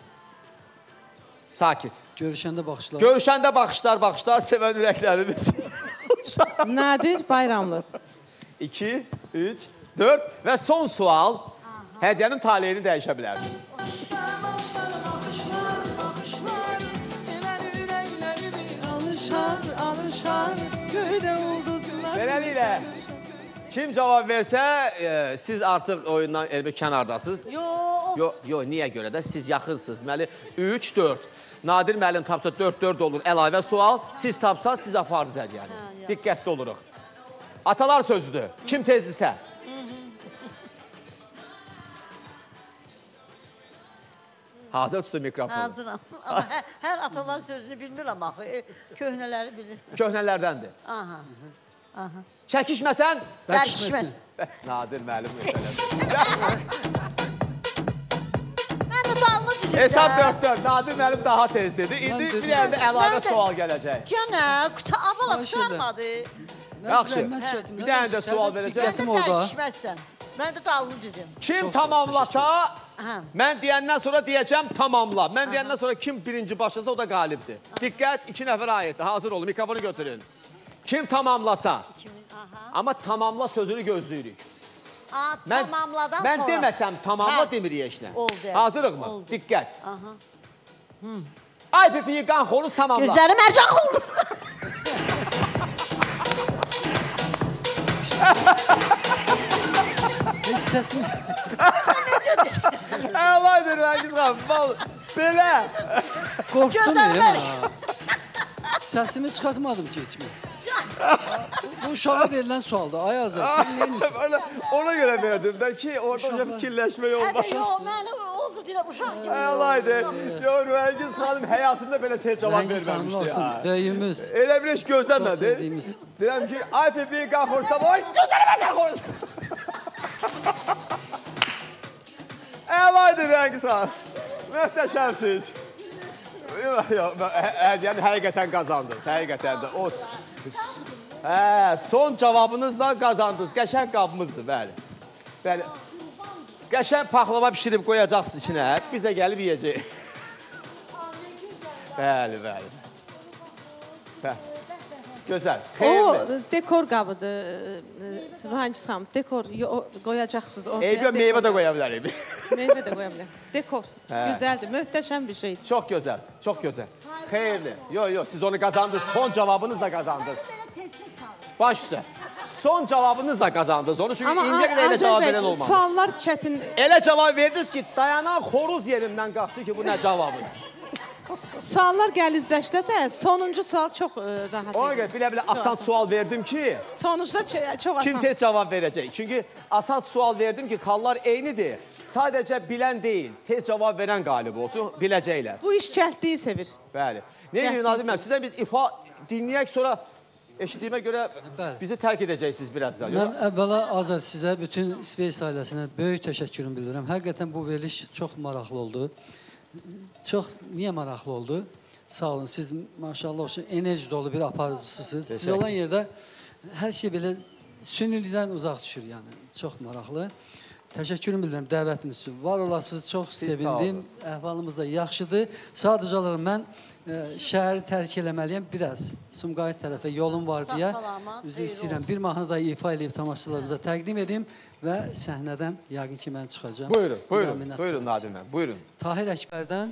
Sakit. Görüşəndə baxışlar. Görüşəndə baxışlar, baxışlar, sevən ürəklərimiz. Nadir Bayramlı. İki, üç, dörd və son sual. Hədiyyənin taleyini dəyişə bilər. Alışar, alışar, göydə ulduzlar. Beləliklə, kim cavab versə, e, siz artıq oyundan elbə kənardasınız. Yox. Yox, yox, niyə görə də? Siz yaxınsınız. Deməli, üç, dörd. Nadir müəllim tapsa dörd dörd olur, əlavə sual. Siz tapsa, siz apardınız hədiyyəni. Diqqətli oluruq. Atalar sözüdür. Kim tezdirsə? Hazır tutun mikrofonu. Hazıram. Amma hər, hər atalar sözünü bilmirəm axı. E, köhnələri bilir. Köhnələrdəndir. Aha. Aha. Çəkişməsən? Bərkişməz. Nadir müəllim məsələdir. Mən də dalını dilim. Hesab dörd dörd. Nadir müəllim daha tez dedi. İndi bir dənə də əlavə sual gələcək. Gənə, quta abala qurtarmadı. Yaxşı. Bir dənə də sual verəcək. Mən də bərkişməzsən. Mən də dalını dilim. Kim tamamlasa, mən deyəndən sonra deyəcəm tamamla. Mən deyəndən sonra kim birinci başlasa o da qalibdir. Diqqət, iki nəfər ayətdir. Hazır olun, mikrofonu götürün. Kim tamamlasa, amma tamamla sözünü gözləyirik. Tamamladan sonra. Mən deməsəm tamamla demirik heç nə. Hazırıq mı? Diqqət. Ay pipiyi qan xoruz tamamla. Gözləri mərcan xoruz. Heç səsimi... Əlaydır mən qızğam. Belə. Qorxdum ya. Səsimi çıxartmadım ki, heç mi? Bu uşağa verilən sualda. Ay Azər, sən neyinirsən? Ona görə verdim də ki, orada fikirləşmək olmaz. Yox, mən olsa deyirəm, uşaq kimi. Əlaydır. Yox, Rəngiz xanım həyatında belə tez cavab Rəngiz xanım verməmişdi. olsun, bəyimiz. Elə bir heç gözləmədi. Deyirəm ki, ay pipi qan xoruz tamam. Oy, gözələ məcən xoruz. Əlaydır Rəngiz xanım. Möhtəşəmsiniz. Yəni, həqiqətən qazandınız. Həqiqətən də. O, hə, son cavabınızla qazandınız. Qəşəng qabımızdır, bəli. Bəli. Qəşəng paxlava pişirib qoyacaqsınız içinə. Biz də gəlib yiyəcəyik. Bəli, bəli. Bəli. Gözəl, xeyirli. O dekor qabıdır, Ruhangiz xanım, dekor qoyacaqsınız. Eyvə meyvə də qoya bilərik. Meyvə də qoya bilərik. Dekor, gözəldir, möhtəşəm bir şeydir. Çox gözəl, çox gözəl. Xeyirli. Yox, yox, siz onu qazandınız, son cavabınızla qazandınız. Baş üstə. Son cavabınızla qazandınız onu, çünki indiyə qədər elə cavab verən olmadı. Suallar çətin. Elə cavab verdiniz ki, dayanan xoruz yerindən qalxdı ki, bu nə cavabıdır? Suallar gəlizləşləsə, sonuncu sual çox rahat. Ona görə bilə-bilə asan sual verdim ki, sonuçda çox asan. Kim tez cavab verəcək? Çünki asan sual verdim ki, xallar eynidir. Sadəcə bilən deyil, tez cavab verən qalib olsun, biləcəklər. Bu iş cəhdliyi sevir. Bəli. Ne deyir Nadir müəllim? Sizdən biz ifa dinləyək, sonra eşitdiyimə görə bizi tərk edəcəksiniz birazdan. Mən əvvəla Azər sizə, bütün Space ailəsinə böyük təşəkkürüm bildirirəm. Həqiqətən bu veriliş çox maraqlı oldu. çox niyə maraqlı oldu? Sağ olun, siz maşallah olsun enerji dolu bir aparıcısınız. Siz olan yerdə hər şey belə sünilikdən uzaq düşür yəni. Çox maraqlı. Təşəkkürüm bildirim dəvətiniz üçün. Var olasınız, çox sevindim. Əhvalımız da yaxşıdır. Sadəcə olaraq mən e, şəhəri tərk eləməliyəm biraz. Sumqayıt tərəfə yolum var deyə. Üzü istəyirəm. Bir mahnı da ifa edib tamaşaçılarımıza təqdim edim və səhnədən yəqin ki mən çıxacağım. Buyurun, buyurun. Buyurun Nadim bəy, buyurun. Tahir Əkbərdən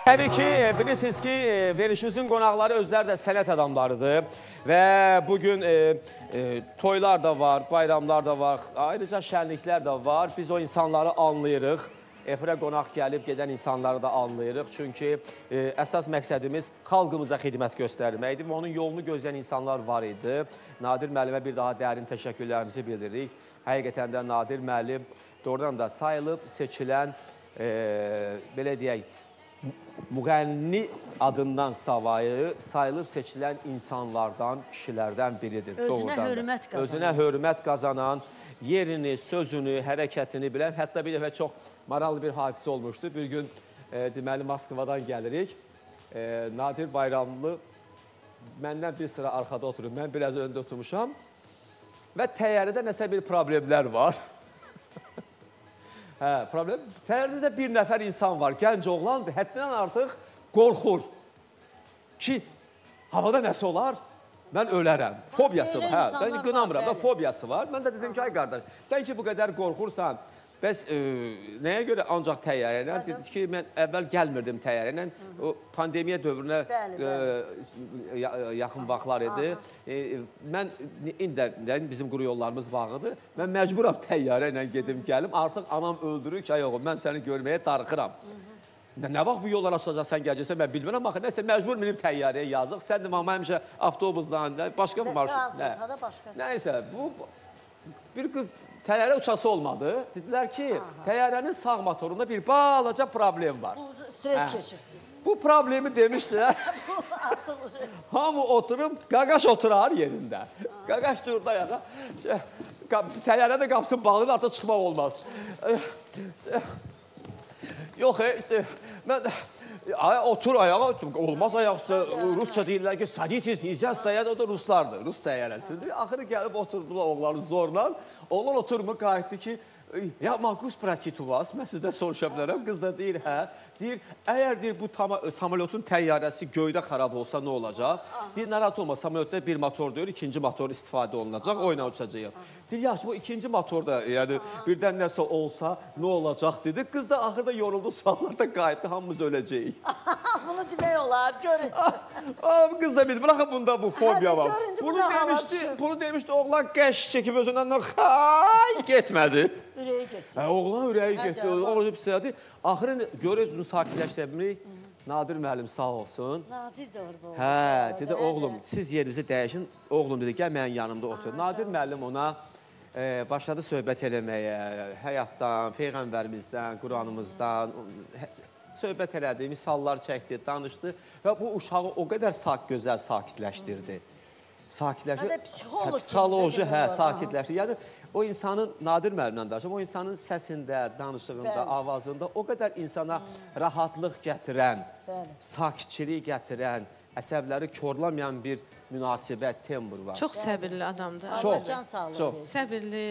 Təbii ki, bilirsiniz ki, verişimizin qonaqları özləri də sənət adamlarıdır və bugün e, e, toylar da var, bayramlar da var, ayrıca şənliklər də var. Biz o insanları anlayırıq, efirə qonaq gəlib gedən insanları da anlayırıq. Çünki e, əsas məqsədimiz xalqımıza xidmət göstərməkdir və onun yolunu gözləyən insanlar var idi. Nadir müəllimə bir daha dərin təşəkkürlərimizi bildiririk. Həqiqətən də Nadir müəllim doğrudan da sayılıb, seçilən, e, belə deyək, müğənni adından savayı sayılıb seçilən insanlardan, kişilərdən biridir. Özünə hörmət qazanan. Özünə hörmət qazanan, yerini, sözünü, hərəkətini bilən, hətta bir dəfə çox maraqlı bir hadisə olmuşdu. Bir gün e, deməli Moskvadan gəlirik. E, Nadir Bayramlı məndən bir sıra arxada oturub, mən biraz öndə oturmuşam və təyyarədə nəsə bir problemlər var. Hə, problem. Təyyarədə də bir nəfər insan var, gənc oğlandır, həddindən artıq qorxur ki, havada nəsə olar, mən ölərəm. Fobiyası var, hə, mən qınamıram da, fobiyası var. Mən də dedim ki, ay qardaş, sən ki bu qədər qorxursan, bəs e, nəyə görə ancaq təyyarə ilə? Dedi ki, mən əvvəl gəlmirdim təyyarə ilə, o pandemiya dövrünə bəli, bəli. E, yaxın vaxtlar idi. E, mən indi bizim quru yollarımız bağlıdır, mən məcburam təyyarə ilə gedim gəlim, artıq anam öldürür ki, ay oğlum, mən səni görməyə darıxıram. Nə vaxt bu yollar açılacaq, sən gələcəksən, mən bilmirəm, axı, nəsə məcbur minim təyyarəyə yazıq, sən də mamma həmişə avtobusdan, başqa bir marşrut. Nəysə, bu bir qız təyyarə uçası olmadı. Dedilər ki, təyyarənin sağ motorunda bir balaca problem var. Stres keçirdi. Bu problemi demişdilər. Hamı oturub, qaqaş oturar yerində. Qaqaş durdu ayağa. Təyyarə də qapısını bağlayır, artıq çıxmaq olmaz. Yox, mən otur ayağa, olmaz ayaqsa, Rusça deyirlər ki, saditiz, nizə stəyəd, o da Ruslardır, Rus təyyarəsidir. Axırı gəlib oturdular oğlanı zorla. Oğlan oturma qayıtdı ki, ya Markus Prasitu vas, mən sizdən soruşa bilərəm. Qız da deyir, hə. Deyir, əgər deyir, bu samolyotun təyyarəsi göydə xarab olsa nə olacaq? Deyir, narahat olma, samolyotda bir motor deyir, ikinci motor istifadə olunacaq, oyuna uçacaq. Deyir, yaxşı, bu ikinci motorda, yəni birdən nəsə olsa nə olacaq dedi. Qız da axırda yoruldu, suallarda qayıtdı, hamımız öləcəyik. Bunu demək olar, görün. Qız da bilir, bıraxın bunda bu fobiya var. Bunu demişdi, oğlan qəş çəkib özündən, xay, getmədi. Ürəyi getdi. Oğlan ürəyi getdi, oğlan pisiyadı. Axırın görürüz, bunu sakitləşdirə bilmirik. Nadir müəllim sağ olsun. Nadir də orada oldu. Hə, dedi, oğlum, siz yerinizi dəyişin. Oğlum dedi, gəl mənim yanımda otur. Nadir müəllim ona başladı söhbət eləməyə, həyatdan, Peyğəmbərimizdən, Quranımızdan söhbət elədi, misallar çəkdi, danışdı və bu uşağı o qədər gözəl sakitləşdirdi. Sakitləşdirdi. Psixoloji, hə, sakitləşdirdi. Yəni, o insanın, Nadir müəllimlə danışım, o insanın səsində, danışığında, avazında o qədər insana rahatlıq gətirən, sakitçilik gətirən, əsəbləri korlamayan bir münasibət, tembr var. Çox səbirli adamdır. Çox. Səbirli,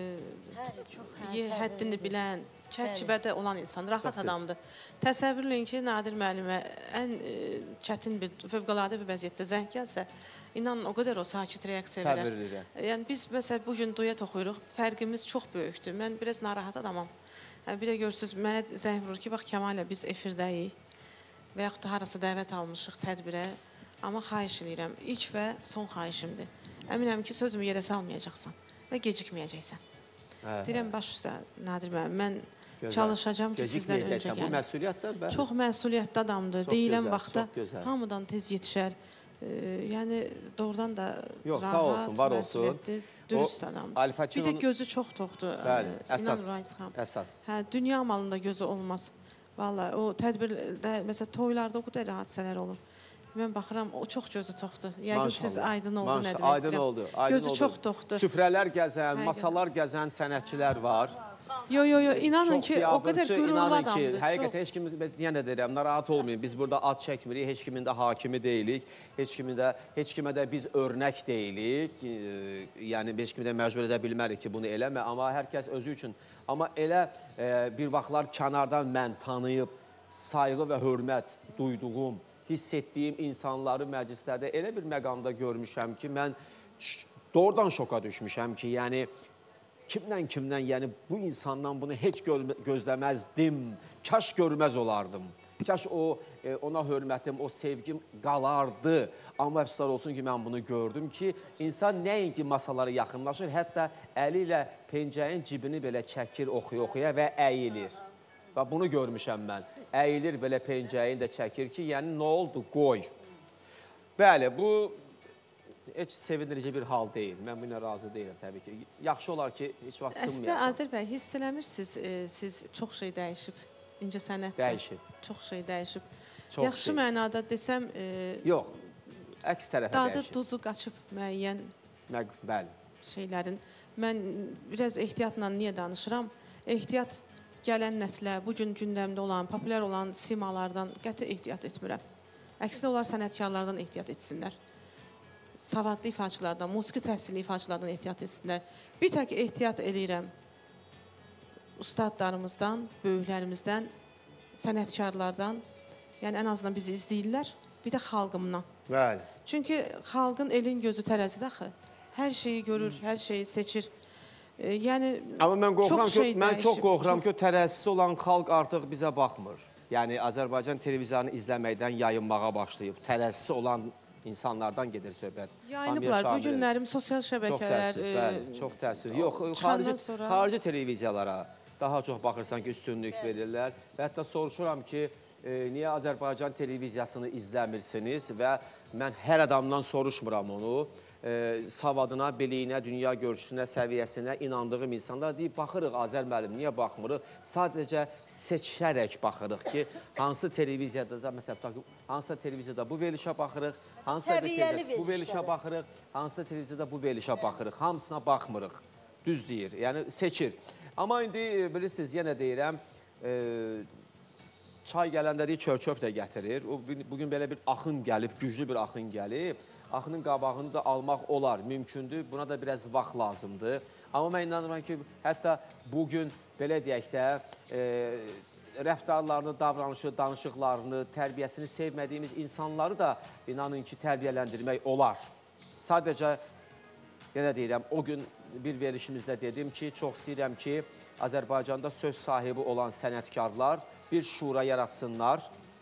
həddini bilən, çərçivədə olan insan, rahat adamdır. Təsəvvürləyin ki, Nadir müəllimə ən çətin bir, fövqəladə bir vəziyyətdə zəng gəlsə, İnanın, o qədər o sakit reaksiya verər. Səbirlidir. Yəni, biz, məsələn, bugün duet oxuyuruq, fərqimiz çox böyükdür. Mən biraz narahat adamam. Bir də görürsünüz, mənə zəng vurur ki, bax, Kəmal ilə biz efirdəyik və yaxud da harası dəvət almışıq tədbirə. Amma xahiş edirəm, ilk və son xahişimdir. Əminəm ki, sözümü yerə salmayacaqsan və gecikməyəcəksən. Deyirəm, baş üstə, Nadir müəllim, mən çalışacağam ki, sizdən öncə gəlim. Bu məsuliyyətdən? Çox məsuliyyətli adamdır. Deyilən vaxtda hamıdan tez yetişər. Yəni, doğrudan da rahat, məsuliyyətli, dürüst adamdır. Bir də gözü çox toxdur. Bəli, əsas. Dünya malında gözü olmaz. Vallahi, o tədbirdə, məsələn, toylarda o qədər hadisələr olur. Mən baxıram, o çox gözü toxdur. Yəqin siz aydın oldu, nə demək istəyirəm. Gözü çox toxdur. Süfrələr gəzən, masalar gəzən sənətçilər var. Yo, yo, yo, inanın ki, o qədər qürurlu adamdır. Həqiqətən, heç kimi, yenə deyirəm, narahat olmayın. Biz burada ad çəkmirik, heç kimin də hakimi deyilik, heç kimə də biz örnək deyilik. Yəni, heç kimi də məcbur edə bilmərik ki, bunu eləmə, amma hər kəs özü üçün. Amma elə bir vaxtlar kənardan mən tanıyıb, sayğı və hörmət duyduğum, hiss etdiyim insanları məclislərdə elə bir məqamda görmüşəm ki, mən doğrudan şoka düşmüşəm ki, yəni, kimdən kimdən, yəni bu insandan bunu heç gözləməzdim, kaş görməz olardım. Kaş o, e, ona hörmətim, o sevgim qalardı. Amma əfsuslar olsun ki, mən bunu gördüm ki, insan nəinki masalara yaxınlaşır, hətta əli ilə pencəyin cibini belə çəkir, oxuya-oxuya və əyilir. Və bunu görmüşəm mən. Əyilir belə pencəyin də çəkir ki, yəni nə oldu, qoy. Bəli, bu heç sevindirici bir hal deyil. Mən buna razı deyiləm təbii ki. Yaxşı olar ki, heç vaxt sınmayasın. Əslində, Azər bəy, hiss eləmirsiniz, e, siz çox şey dəyişib. İncə sənətdə. Dəyişib. Çox şey dəyişib. Çox Yaxşı şey. mənada desəm... E, Yox, əks tərəfə dadı, dəyişib. Dadı, duzu qaçıb müəyyən Məq, bəli. şeylərin. Mən biraz ehtiyatla niyə danışıram? Ehtiyat gələn nəslə, bugün gündəmdə olan, populyar olan simalardan qəti ehtiyat etmirəm. Əksinə onlar sənətkarlardan ehtiyat etsinlər. Savadlı ifaçılardan, musiqi təhsilli ifaçılardan ehtiyat etsinlər. Bir tək ehtiyat edirəm ustadlarımızdan, böyüklərimizdən, sənətkarlardan, yəni ən azından bizi izləyirlər, bir də xalqımdan. Bəli. Çünki xalqın elin gözü tərəzidə axı. Hər şeyi görür, hər şeyi seçir. E, yəni, amma mən qorxuram çox ki, şey mən dəyişib. çox qorxuram ki, tərəzisi olan xalq artıq bizə baxmır. Yəni, Azərbaycan televiziyonu izləməkdən yayınmağa başlayıb. Tərəzisi olan insanlardan gedir söhbət. Yayınıblar, bu günlərim sosial şəbəkələr... Çox təəssüf, bəli, çox təəssüf. Yox, xarici, sonra... xarici televiziyalara daha çox baxırsan ki, üstünlük verirlər. Və hətta soruşuram ki, e, niyə Azərbaycan televiziyasını izləmirsiniz və mən hər adamdan soruşmuram onu. E, savadına, biliyinə, dünya görüşünə, səviyyəsinə inandığım insanlar deyib, baxırıq Azər müəllim, niyə baxmırıq? Sadəcə seçərək baxırıq ki, hansı televiziyada da, məsələn, hansı televiziyada bu verilişə baxırıq, hansı televiziyada bu verilişə baxırıq, hansı televiziyada bu verilişə baxırıq, hamısına baxmırıq. Düz deyir, yəni seçir. Amma indi bilirsiniz, yenə deyirəm, e, çay gələndə deyir, çöp-çöp də gətirir. O, bugün belə bir axın gəlib, güclü bir axın gəlib. Axının qabağını da almaq olar, mümkündür. Buna da biraz vaxt lazımdır. Amma mən inanıram ki, hətta bugün, belə deyək də, e, rəftarlarını, davranışı, danışıqlarını, tərbiyəsini sevmədiyimiz insanları da inanın ki, tərbiyələndirmək olar. Sadəcə, yenə deyirəm, o gün bir verilişimizdə dedim ki, çox istəyirəm ki, Azərbaycanda söz sahibi olan sənətkarlar bir şura yaratsınlar.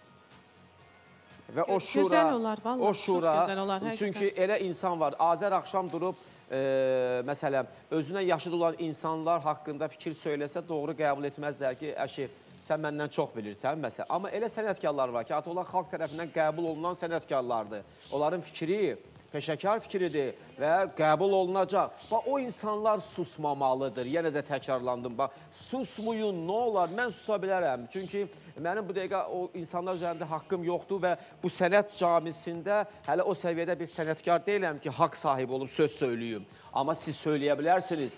Və o şura, gözəl olar, vallahi, o şura, çox gözəl olar. Çünki elə insan var, Azər axşam durub, e, məsələn, özünə yaşıd olan insanlar haqqında fikir söyləsə, doğru qəbul etməzlər ki, əşi, sən məndən çox bilirsən, məsələn. Amma elə sənətkarlar var ki, artıq onlar xalq tərəfindən qəbul olunan sənətkarlardır. Onların fikri peşəkar fikridir və qəbul olunacaq. Bax, o insanlar susmamalıdır. Yenə də təkrarlandım. Bax, susmuyun, nə olar? Mən susa bilərəm. Çünki mənim bu dəqiqə o insanlar üzərində haqqım yoxdur və bu sənət camisində hələ o səviyyədə bir sənətkar deyiləm ki, haqq sahibi olub söz söyləyim. Amma siz söyləyə bilərsiniz.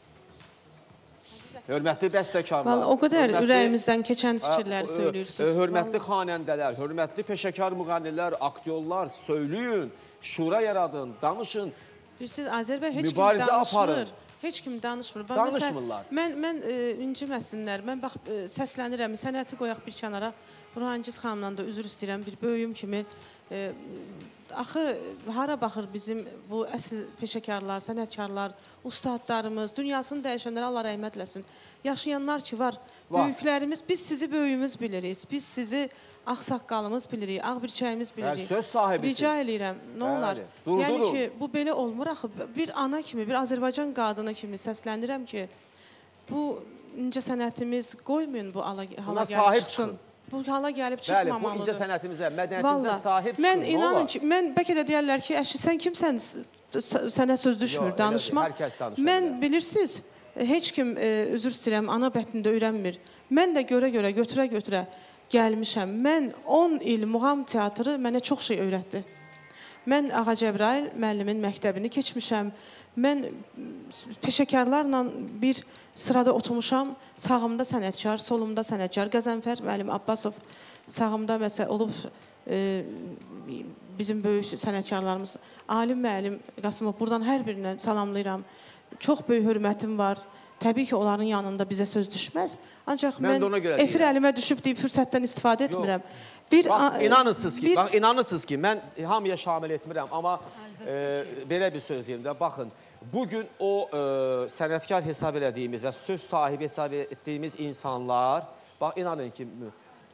Hörmətli bəstəkarlar. Vallahi, o qədər hörmətli, ürəyimizdən keçən fikirləri söylüyorsunuz. Hörmətli xanəndələr, hörmətli peşəkar müğənnilər, aktyorlar, söyləyin. Şura yaradın, danışın. Bilirsiniz, Azər bəy heç kim danışmır. Heç kim danışmır. Danışmırlar. Mən, mən e, inciməsinlər. Mən bax, e, səslənirəm, sənəti qoyaq bir kənara. Burhangiz xanımdan da üzr istəyirəm, bir böyüyüm kimi. E, axı, hara baxır bizim bu əsl peşəkarlar, sənətkarlar, ustadlarımız, dünyasını dəyişənlər, Allah rəhmət eləsin. Yaşayanlar ki var, var, böyüklərimiz, biz sizi böyüyümüz bilirik, biz sizi ağsaqqalımız bilirik, ağ bir çəyimiz bilirik. Yəni, söz sahibisin. Rica eləyirəm, nə olar? Dur, yəni durun. ki, bu belə olmur axı. Bir ana kimi, bir Azərbaycan qadını kimi səslənirəm ki, bu incə sənətimiz qoymayın bu hala, hala gəlib çıxsın. Çıxın. Bu hala gəlib çıxmamalıdır. Bəli, bu incə sənətimizə, mədəniyyətimizə sahib çıxın. Mən inanın ki, mən bəlkə də deyərlər ki, əşi, sən kimsən, sənə söz düşmür, Yo, danışma. Hər kəs danışır. Mən bilirsiniz, heç kim, e, üzr istəyirəm, ana bətnində öyrənmir. Mən də görə-görə, götürə-götürə gəlmişəm. Mən on il muğam teatrı mənə çox şey öyrətdi. Mən Ağa Cəbrayıl müəllimin məktəbini keçmişəm. Mən peşəkarlarla bir sırada oturmuşam. Sağımda sənətkar, solumda sənətkar. Qəzənfər müəllim Abbasov sağımda məsəl olub e, bizim böyük sənətkarlarımız. Alim müəllim Qasımov, buradan hər birindən salamlayıram. Çox böyük hörmətim var. Təbii ki, onların yanında bizə söz düşməz. Ancaq mən, mən efir əlimə düşüb deyib fürsətdən istifadə etmirəm. Bir, bax, inanırsınız ki, bir... bax, inanırsınız ki, mən hamıya şamil etmirəm, amma e, belə bir söz deyim də, baxın, bugün o e, sənətkar hesab elədiyimiz və söz sahibi hesab etdiyimiz insanlar, bax, inanın ki,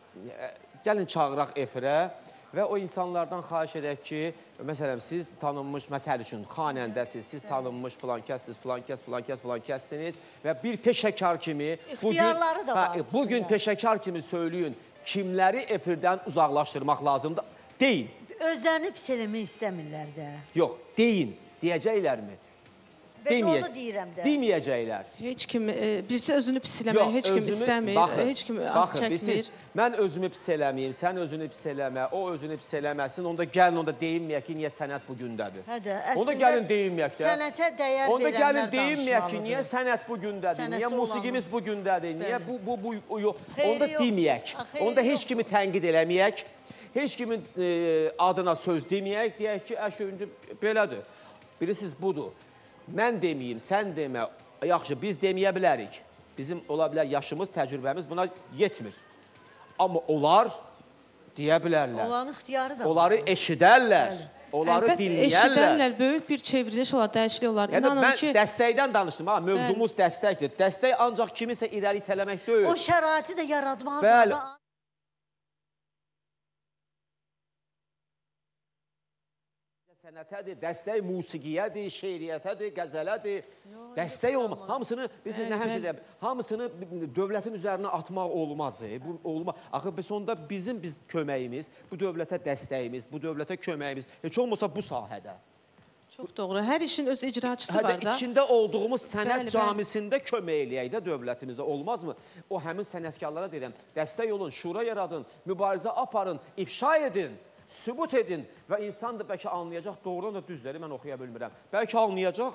gəlin çağıraq efirə və o insanlardan xahiş edək ki, məsələn, siz tanınmış, məsəl üçün, xanəndəsiz, siz tanınmış filan kəssiz, filan kəs, filan kəs, filan kəssiniz və bir peşəkar kimi... İxtiyarları da var. Bugün peşəkar kimi söyləyin, kimləri efirdən uzaqlaşdırmaq lazımdır? Deyin. Özlərini pis eləmək istəmirlər də. Yox, deyin. Deyəcəklərmi? Bəs onu deyirəm də. Deməyəcəklər. Heç kim, birisi özünü pis eləmək, heç kim istəmir, heç kim ad çəkmir. Mən özümü pis eləməyim, sən özünü pis eləmə, o özünü pis eləməsin, onda gəlin, onda deyinməyək ki, niyə sənət bugündədir. Onda gəlin deyinməyək də. Sənətə dəyər verənlər onda gəlin deyinməyək ki, niyə sənət bugündədir, niyə musiqimiz bugündədir, niyə bu, bu, bu, yox. Onda deməyək, onda heç kimi tənqid eləməyək, heç kimin adına söz deməyək, deyək ki, əşk öncə belədir. Bilirsiniz, budur. Mən deməyim, sən demə, yaxşı, biz deməyə bilərik. Bizim, ola bilər, yaşımız, təcrübəmiz buna yetmir. Amma onlar deyə bilərlər. Onların ixtiyarı da var. Onları eşidərlər, onları dinləyərlər. Eşidərlər, böyük bir çevriliş olar, dəyişiklik olar. Mən dəstəkdən danışdım, mövzumuz dəstəkdir. Dəstək ancaq kimisə irəli itələmək deyil. O şəraiti də yaratmaq da... Sənətədir, dəstək musiqiyədir, şeiriyyətədir, qəzələdir. Dəstək olmaz. Hamısını, biz nə həmşə deyəm, hamısını dövlətin üzərinə atmaq olmaz. Axı, sonda bizim biz köməyimiz, bu dövlətə dəstəyimiz, bu dövlətə köməyimiz, heç olmasa bu sahədə. Çox doğru. Hər işin öz icraçısı var da. İçində olduğumuz sənət camisində kömək eləyək də dövlətimizə, olmazmı? O həmin sənətkarlara deyirəm, dəstək olun, şura yaradın, mübarizə aparın, ifşa edin. Sübut edin və insan da bəlkə anlayacaq, doğrudan da düzləri mən oxuya bilmirəm. Bəlkə anlayacaq,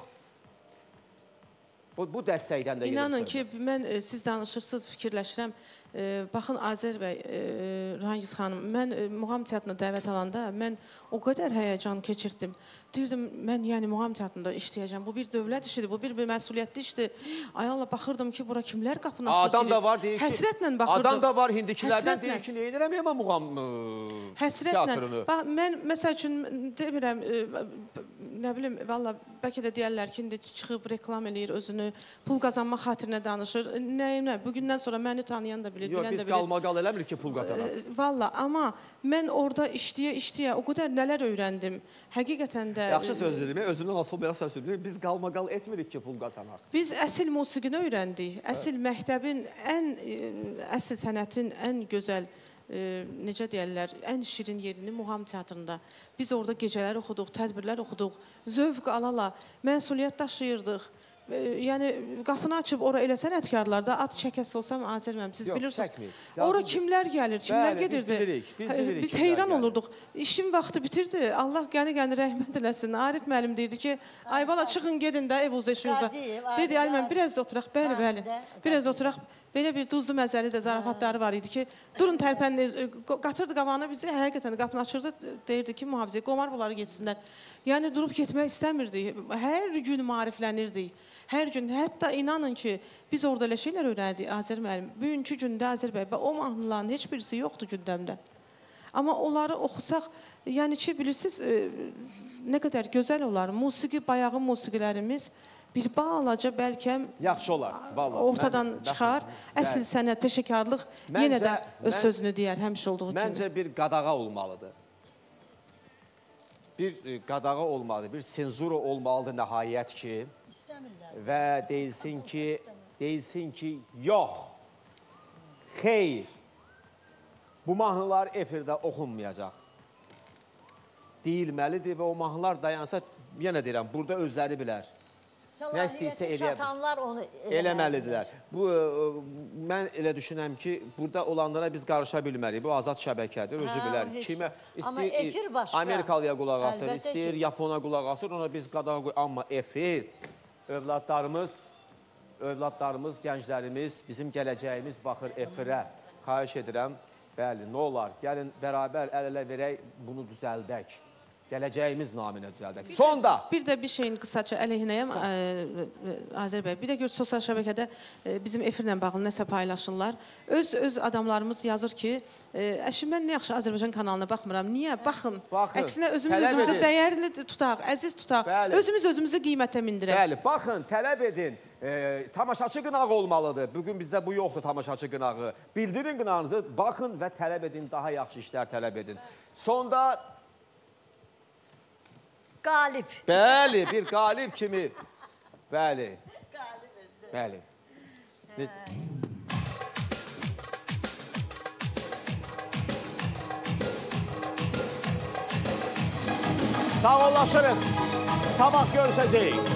bu dəstəkdən də gelir. İnanın ki, mən siz danışırsınız, fikirləşirəm. Baxın, Azər bəy, Rühangiz xanım, mən Muğam Teatrına dəvət alanda mən o qədər həyəcan keçirdim. Deyirdim, mən yəni Muğam Teatrında işləyəcəm. Bu bir dövlət işidir, bu bir məsuliyyətli işdir. Ay Allah, baxırdım ki, bura kimlər qapını açır. Adam da var, deyir ki, həsrətlə baxırdım. Adam da var, hindikilərdən deyir ki, neyinirəm ya Muğam teatrını. Mən, məsəl üçün, demirəm, nə bilim, valla, bəlkə də deyərlər ki, indi çıxıb reklam eləyir özünü, pul qazanma xatirinə danışır. Nəyimlə, bugündən sonra məni tanıyan da bilir. Yox, biz qalmaqal eləmir ki, pul qazanaq. Valla, amma mən orada işləyə-işləyə o qədər nələr öyrəndim. Həqiqətən də... Yaxşı söz dedim, özümdən asıl belə söz dedim. Biz qalmaqal etmirik ki, pul qazanaq. Biz əsil musiqini öyrəndik. Əsil məktəbin, ən əsil sənətin ən gözəl, necə deyərlər, ən şirin yerini Muğam Teatrında. Biz orada gecələr oxuduq, tədbirlər oxuduq, zövq alala, məsuliyyət daşıyırdıq. Yəni, qapını açıb ora elə sənətkarlar da, ad çəkəsi olsam, Azər mənim, siz bilirsiniz. Ora kimlər gəlir, kimlər gedirdi. Biz heyran olurduq. İşin vaxtı bitirdi. Allah qəni-qəni rəhmət eləsin. Arif müəllim deyirdi ki, ay bala, çıxın, gedin də ev uzun eşinizə. Dedi, ay mən, biraz da oturaq, bəli, bəli. Biraz da oturaq. Belə bir duzlu məzəli də zarafatları var idi ki, durun tərpənli, qatırdı qabağına bizi, həqiqətən qapını açırdı, deyirdi ki, mühafizə, qomar bunları geçsinlər. Yəni, durub getmək istəmirdik, hər gün mariflənirdik, hər gün, hətta inanın ki, biz orada elə şeylər öyrəndik, Azər müəllim, bugünkü gündə Azər bəy və o mahnıların heç birisi yoxdur gündəmdə. Amma onları oxusaq, yəni ki, bilirsiniz, nə qədər gözəl olar, musiqi, bayağı musiqilərimiz, bir balaca bəlkə ortadan çıxar, əsl sənət, peşəkarlıq yenə də öz sözünü deyər, həmişə olduğu kimi. Məncə bir qadağa olmalıdır. Bir qadağa olmalıdır, bir senzura olmalıdır nəhayət ki və deyilsin ki, deyilsin ki, yox, xeyr, bu mahnılar efirdə oxunmayacaq. Deyilməlidir və o mahnılar dayansa, yenə deyirəm, burada özləri bilər. Nə istəyirsə eləməlidirlər. Mən elə düşünəm ki, burada olanlara biz qarışa bilmərik. Bu azad şəbəkədir, özü bilər. Kimə istəyir Amerikalıya qulaq asır, istəyir Yapona qulaq asır, ona biz qadağa qoyur. Amma efir, övladlarımız, övladlarımız, gənclərimiz, bizim gələcəyimiz baxır efirə. Xahiş edirəm, bəli, nə olar, gəlin bərabər əl-ələ verək, bunu düzəldək. gələcəyimiz naminə düzəldək. Sonda. Bir də bir şeyin qısaca əleyhinəyəm, Azər bəy. Bir də gör, sosial şəbəkədə bizim efirlə bağlı nəsə paylaşırlar. Öz öz adamlarımız yazır ki, əşi, mən nə yaxşı Azərbaycan kanalına baxmıram. Niyə? Baxın. Əksinə özümüz özümüzü dəyərli tutaq, əziz tutaq. Özümüz özümüzü qiymətə mindirək. Bəli, baxın, tələb edin. Tamaşaçı qınağı olmalıdır. Bugün bizdə bu yoxdur, tamaşaçı qınağı. Bildirin qınağınızı, baxın və tələb edin, daha yaxşı işlər tələb edin. Sonda qalib. Bəli, bir qalib kimi. Bəli. Bəli. Sağollaşırıq. Sabah görüşəcəyik.